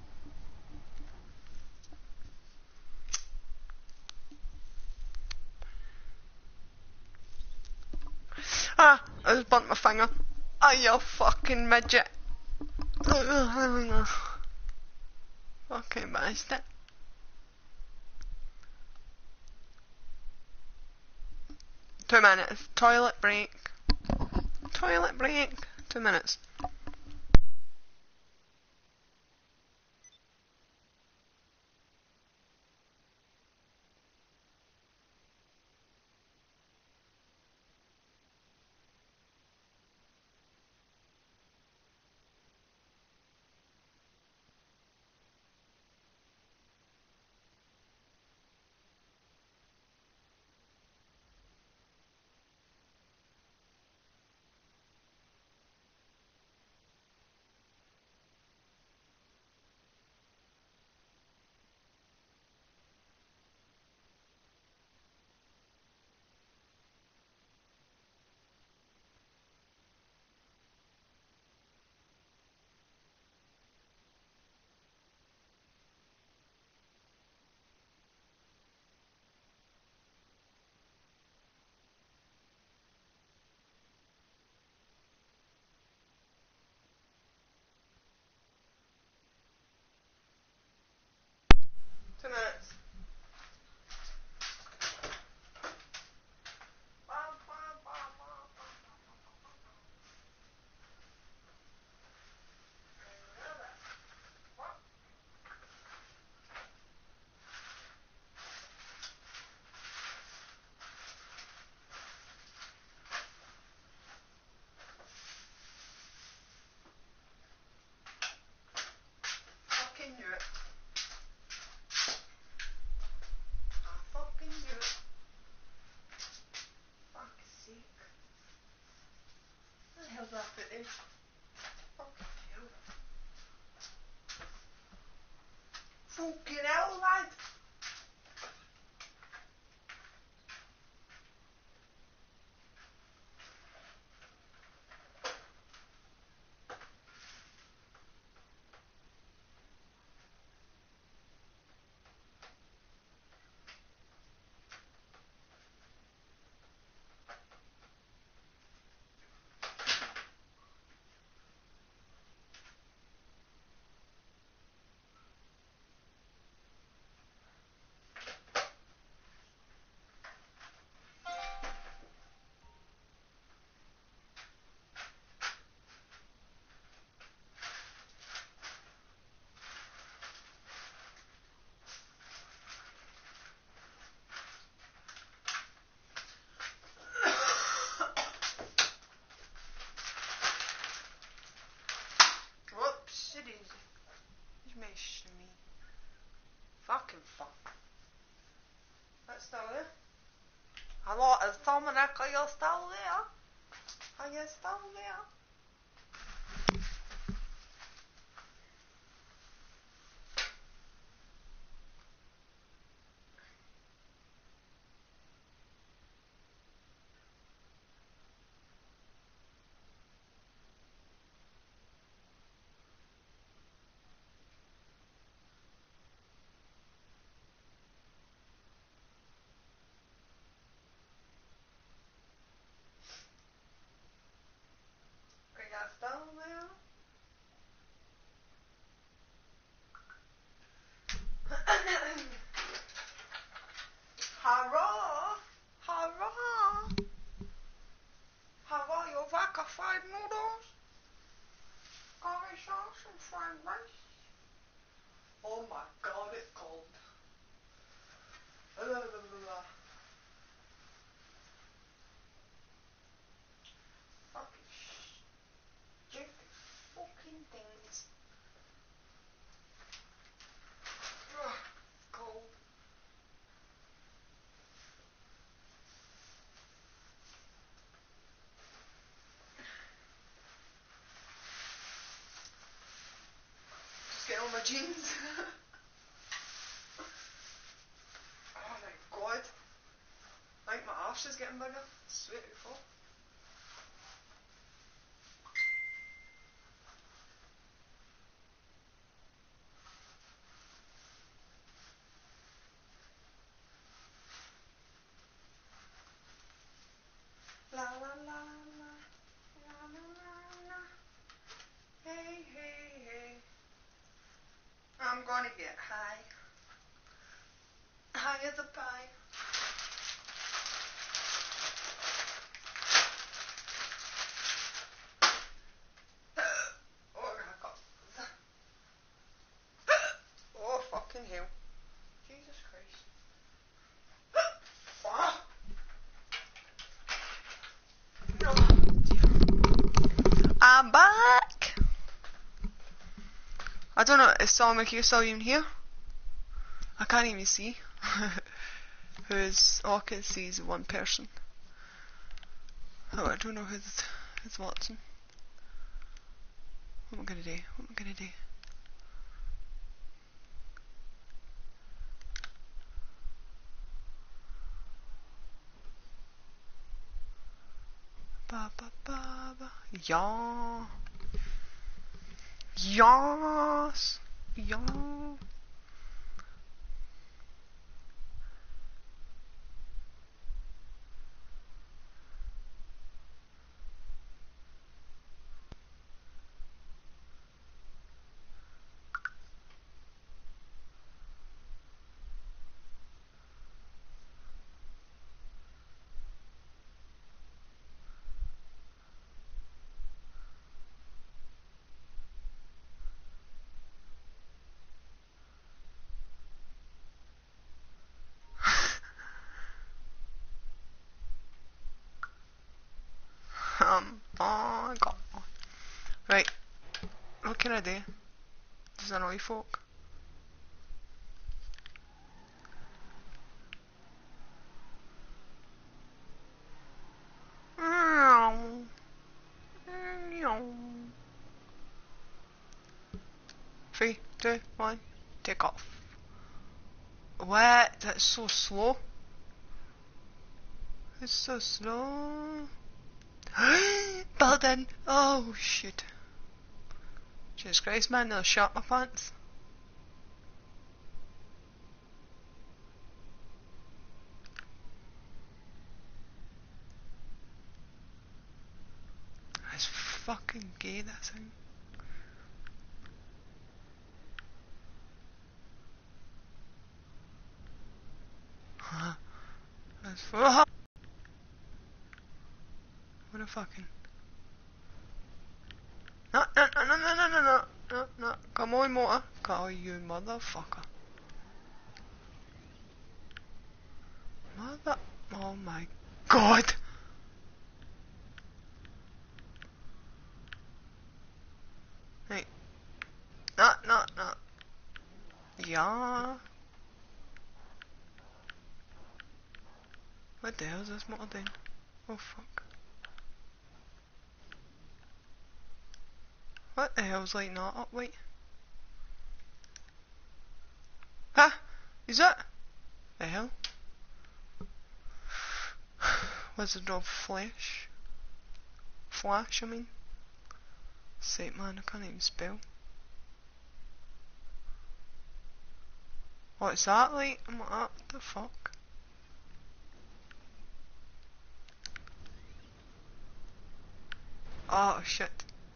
Ah! I just burnt my finger. Oh, you fucking midget. Fucking bastard. Two minutes. Toilet break. Toilet break. 2 minutes. hell, lad. Whoops, it is. He's messing me. Fucking fuck. That's still there. Hello, is Dominic, are you still there? Are you still there? Are you still there? Hurrah! Hurrah! Hurrah, you've like a fried noodles? Curry sauce and fried rice? Oh my god, it's cold. Fucking stupid fucking things. Ugh, cold. Just getting on my jeans. Oh my god. I think my arse is getting bigger. Sweet before. La la la la. La la la la. Hey, hey, hey. I'm gonna get high. High as a pie. Oh, I got. Oh, fucking hell. Jesus Christ. Oh. I'm back. I don't know, is Solomon here, still even here? I can't even see. All I can see is one person. Oh, I don't know who's watching. What am I gonna do? What am I gonna do? Ba ba ba ba. Yeah. Yes. Yeah. Oh god. Right. What can I do? Does that annoy folk? Three, two, one, take off. What? That's so slow. It's so slow. Building! Oh, shit. Jesus Christ, man, they'll shut my pants. That's fucking gay, that thing. That's what a fucking... No, no, no, no, no, no, no, no, no, no. Come on, motor. Oh, you motherfucker. Mother... Oh my god. Hey. No, no, no. Yeah. What the hell is this motor doing? Oh fuck. What the hell's lighting that up, wait? Huh? Is that? The hell? Wizard of Flesh? Flash, I mean. Sake man, I can't even spell. What's that like? I'm like, what the fuck? Oh shit.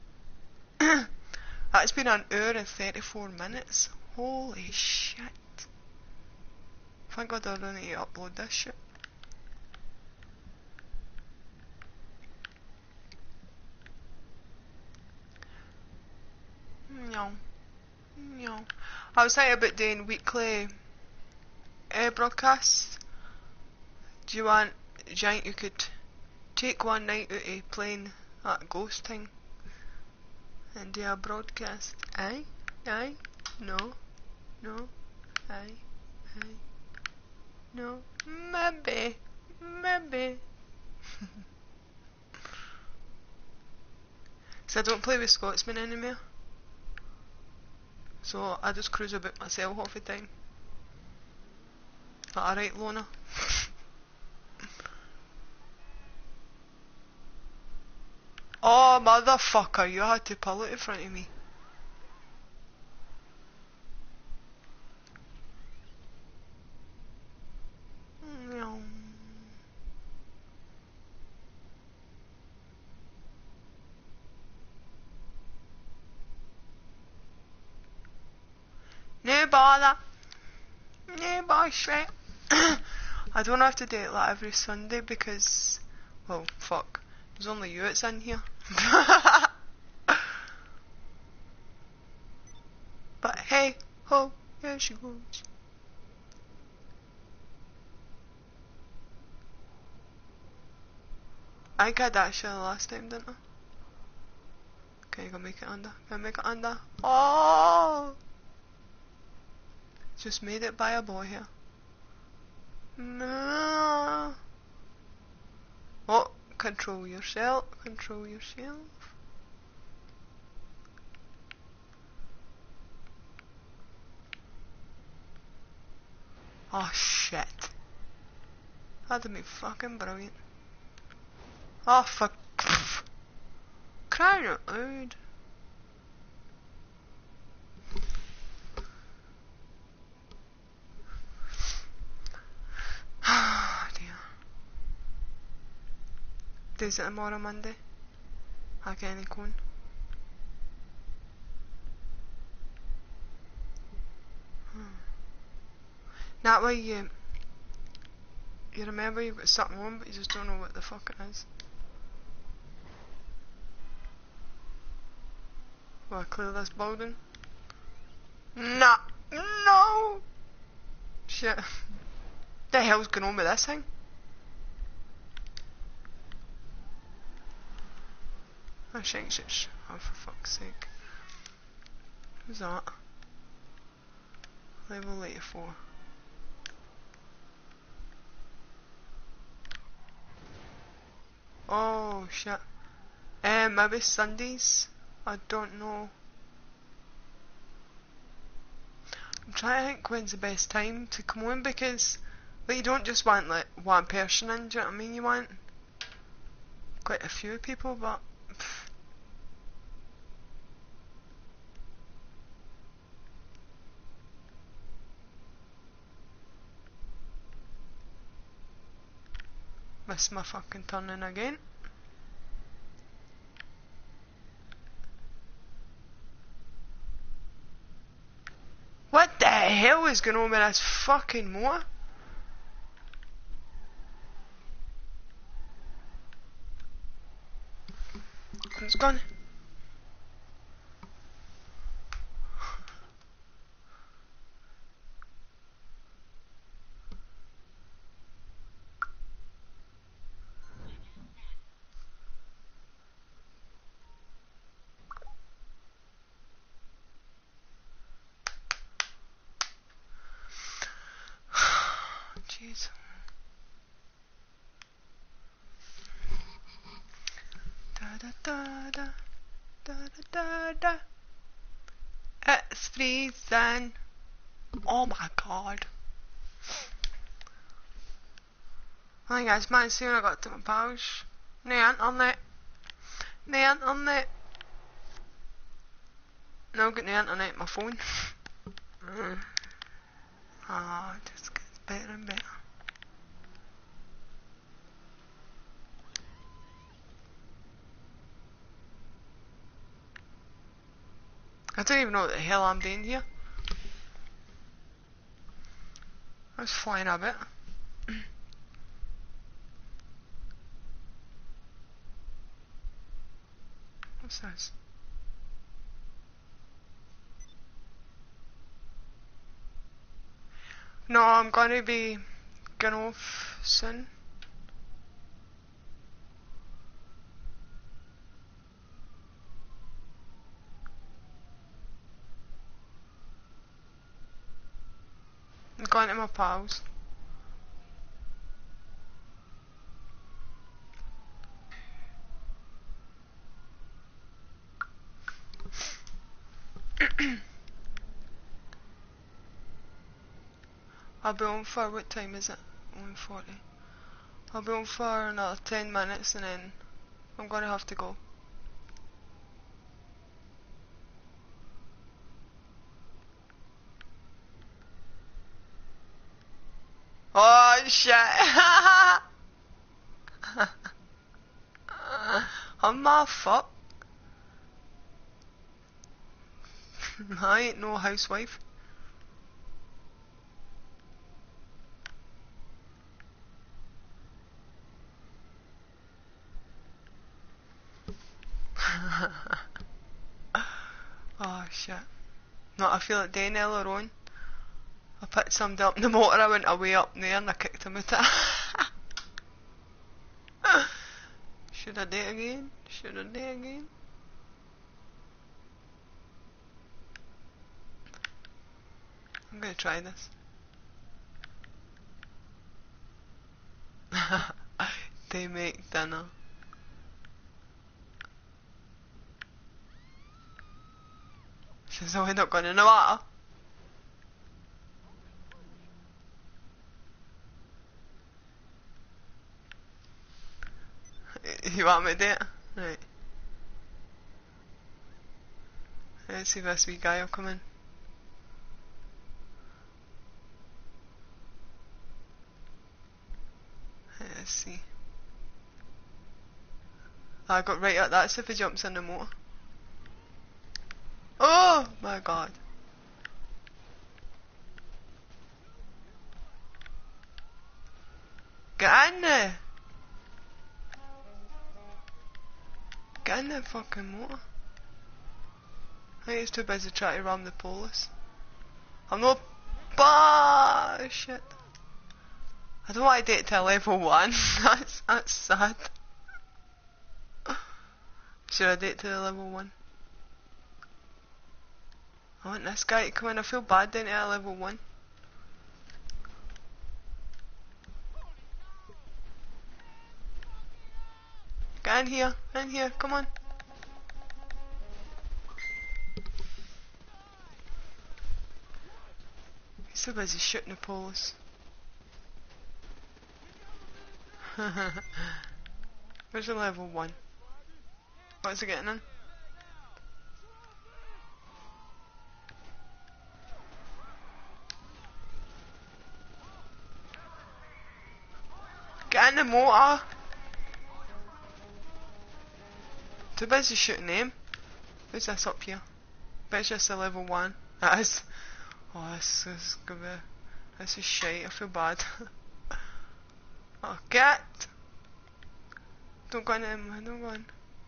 That's been an hour and 34 minutes. Holy shit. Thank God I don't need to upload this shit. No. No. I was thinking about doing weekly broadcasts. Do you think you could take one night out of playing that ghost thing and do a broadcast? Aye? Aye? No? No? Aye? Aye? No? Maybe? Maybe? So I don't play with Scotsmen anymore. So I just cruise about myself half the time. Alright, Lona. Oh, motherfucker, you had to pull it in front of me. No. No bother. No bullshit. I don't have to do it like every Sunday because, well, fuck. There's only you that's in here. But hey, ho, here she goes. I think I that shit last time, didn't I? Can you go make it under? Can I make it under? Oh! Just made it by a boy here. No. Oh, control yourself. Control yourself. Oh shit. That'd be fucking brilliant. Oh fuck. Crying out loud. Oh dear. Days it tomorrow Monday. I get any cone. That way you remember you've got something on but you just don't know what the fuck it is. Will I clear this building? Nah! No! Shit. The hell's going on with this thing? Oh shit. Oh for fuck's sake. Who's that? Level 84. Oh shit. Maybe Sundays? I don't know. I'm trying to think when's the best time to come on, because like you don't just want like one person in, do you know what I mean? You want quite a few people, but miss my fucking turning again. What the hell is going on with this fucking motor? It's gone. Jeez. Da da da da da da da. It's freezing. Oh my god. I think it's man soon I got to my pals. No internet. No internet. No, I've got the internet on my phone. Ah, it just gets better and better. I don't even know what the hell I'm doing here. I was flying a bit. What's this? No, I'm gonna be going off soon. I'm going to my pals. I'll be on for, what time is it? 1:40. I'll be on for another 10 minutes and then I'm gonna have to go. Oh shit! I'm my fuck. I ain't no housewife. Oh shit. No, I feel like doing earlier on. I picked somebody up in the motor, I went away up there and I kicked him with it. Should I do it again? Should I do it again? I'm gonna try this. They make dinner. She's only not going in the water. You want me to do it? Right. Let's see if this wee guy will come in. Let's see. I got right at that, so if he jumps in the motor. Oh my god. Get in there! Get in the fucking motor. I think he's too busy trying to ram the police. I'm not. Shit. I don't want to date to level 1. that's sad. Should I date to the level 1? I want this guy to come in. I feel bad doing it at level 1. Get in here, come on. So busy shooting the poles. Where's the level 1? What's it getting in? Get in the motor! Too busy shooting them. Who's this up here? Bet it's just a level 1. That is. Oh, this is gonna be. This is shite, I feel bad. Oh, get! Don't go in him, don't go in.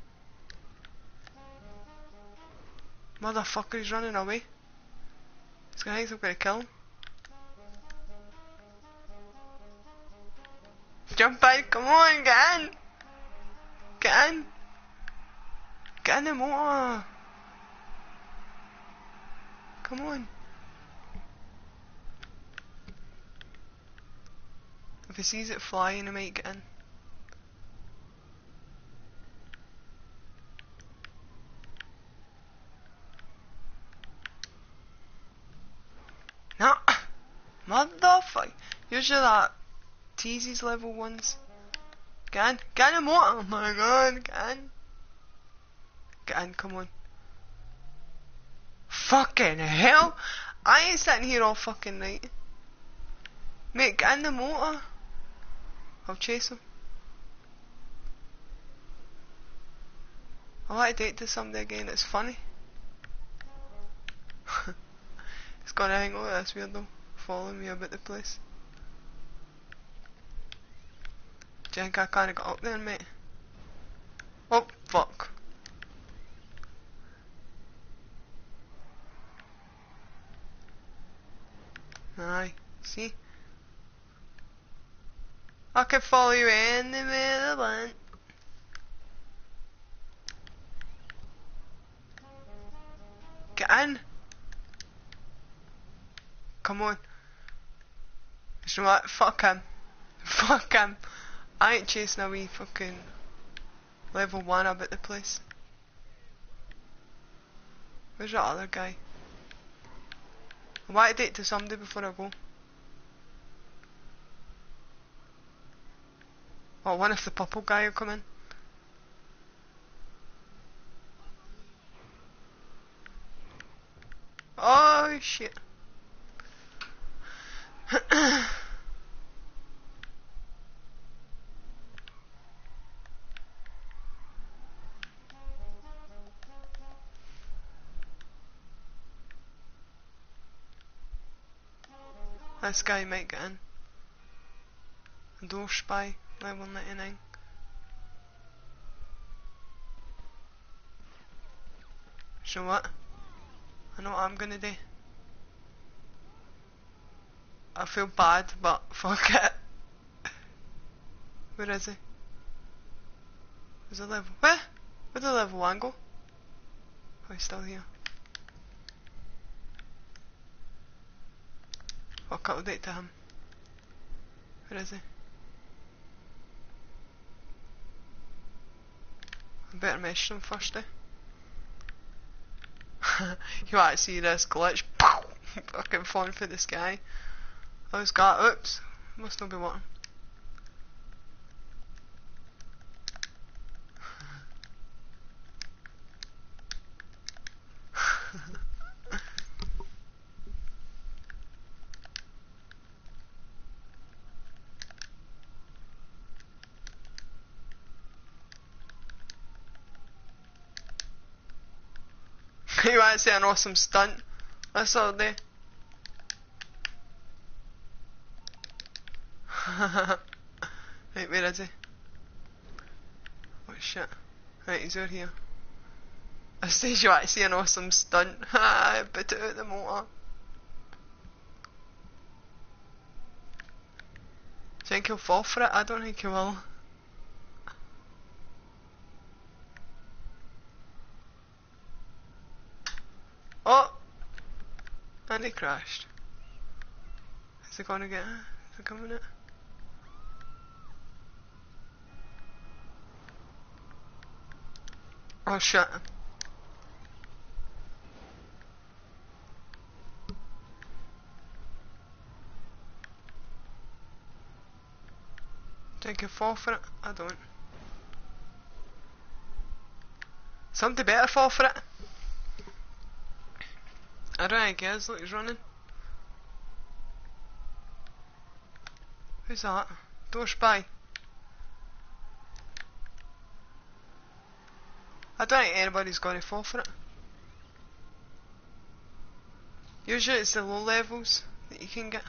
Motherfucker, he's running away. He's gonna think I'm gonna kill him. Jump in, come on, get in! Get in! Get in the motor! Come on. If he sees it flying, he might get in. No! Motherfucker! Usually that teases level 1s. Get in! Get in the motor! Oh my god, get in! Get in, come on. Fucking hell! I ain't sitting here all fucking night. Mate, get in the motor! I'll chase him. I like to date to somebody again, it's funny. He's gonna hang out with this weirdo, following me about the place. Do you think I can't get up there, mate? Oh, fuck. Aye, see? I can follow you anywhere I want. Get in! Come on. You know what? Fuck him. Fuck him. I ain't chasing a wee fucking level 1 about the place. Where's that other guy? I want to date to somebody before I go. Oh, what if the purple guy will come in? Oh shit. This guy might get in. A door spy, level 99. You know what? I know what I'm gonna do. I feel bad, but fuck it. Where is he? There's a level. Where? Where'd the level 1 go? Oh, he's still here. Fuck, I'll date to him. Where is he? I better message him first, eh? You want to see this glitch? Pow! Fucking falling through the sky. I was got. Oops. Must not be wanting. You want to see an awesome stunt? That's all day. Right, where is he? Oh shit. Right, he's over here. I said you want to see an awesome stunt. Ha! Put it out the motor. Do you think he'll fall for it? I don't think he will. Oh! And he crashed. Is he gonna get it? Is he coming it? Oh shit. Think you fall for it? I don't. Somebody better fall for it. I don't think he is. Look, he's running. Who's that? Door spy. I don't think anybody's going to fall for it. Usually it's the low levels that you can get.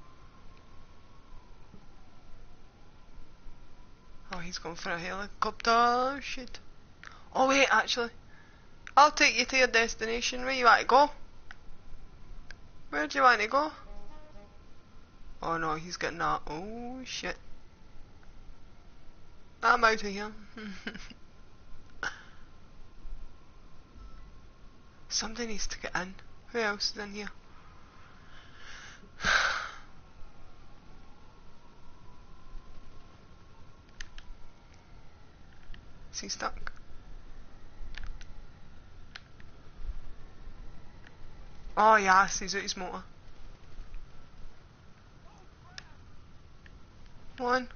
Oh, he's going for a helicopter. Shit. Oh wait, actually. I'll take you to your destination. Where you want to go? Where do you want to go? Oh no, he's getting that. Oh shit. I'm out of here. Somebody needs to get in. Who else is in here? Is he stuck? Oh yes, he's out his motor. One.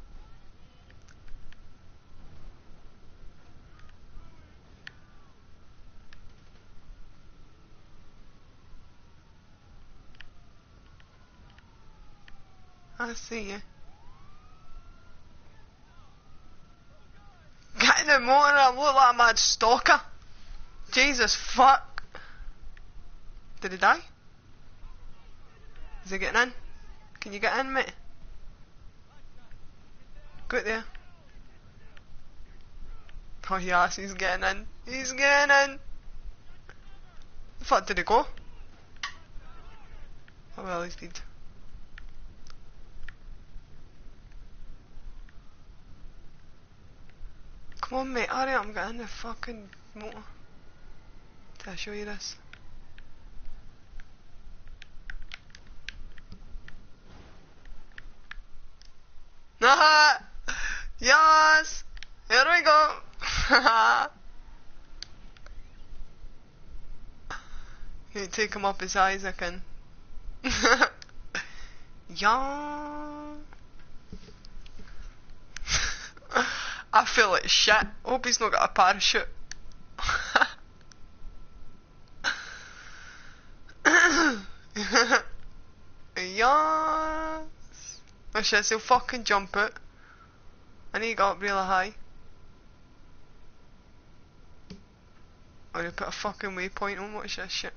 I see you. Get in the motor, I look like a mad stalker. Jesus fuck. Did he die? Is he getting in? Can you get in, mate? Go out there. Oh yes, he's getting in. He's getting in. The fuck did he go? Oh well, he's dead. Come on mate, hurry up, I'm getting in the fucking motor. Did I show you this? Nah! Yes! Here we go! You take him up his eyes, I can. Yeah. I feel like shit. Hope he's not got a parachute. Yes. Oh shit, he'll fucking jump it. And he got up really high. Or he put a fucking waypoint on, watch this shit.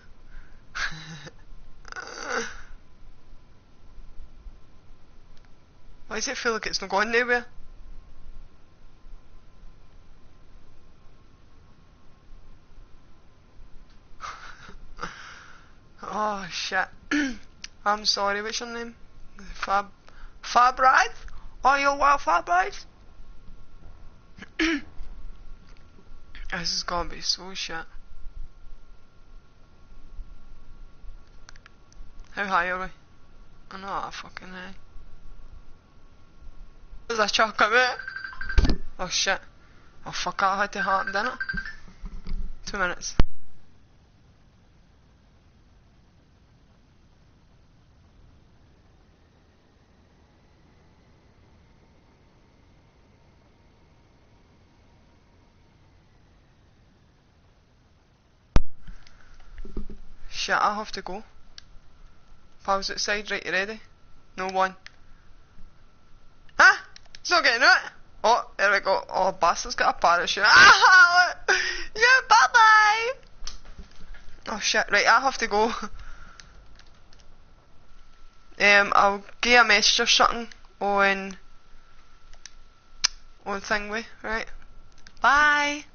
Why does it feel like it's not going nowhere? Oh shit. I'm sorry, what's your name? Fabrice? Oh, you want Fabrice? This is gonna be so shit. How high are we? I'm not that fucking high. There's a chuck of it. Oh shit. Oh fuck, that had to happen, didn't it? 2 minutes. Shit, I have to go. Pals outside, right, you ready? No one. Huh? It's not getting out. Oh, there we go. Oh, bastard's got a parachute. Ah! Yeah, bye bye! Oh shit, right, I have to go. I'll give you a message or something on Thingway, right? Bye!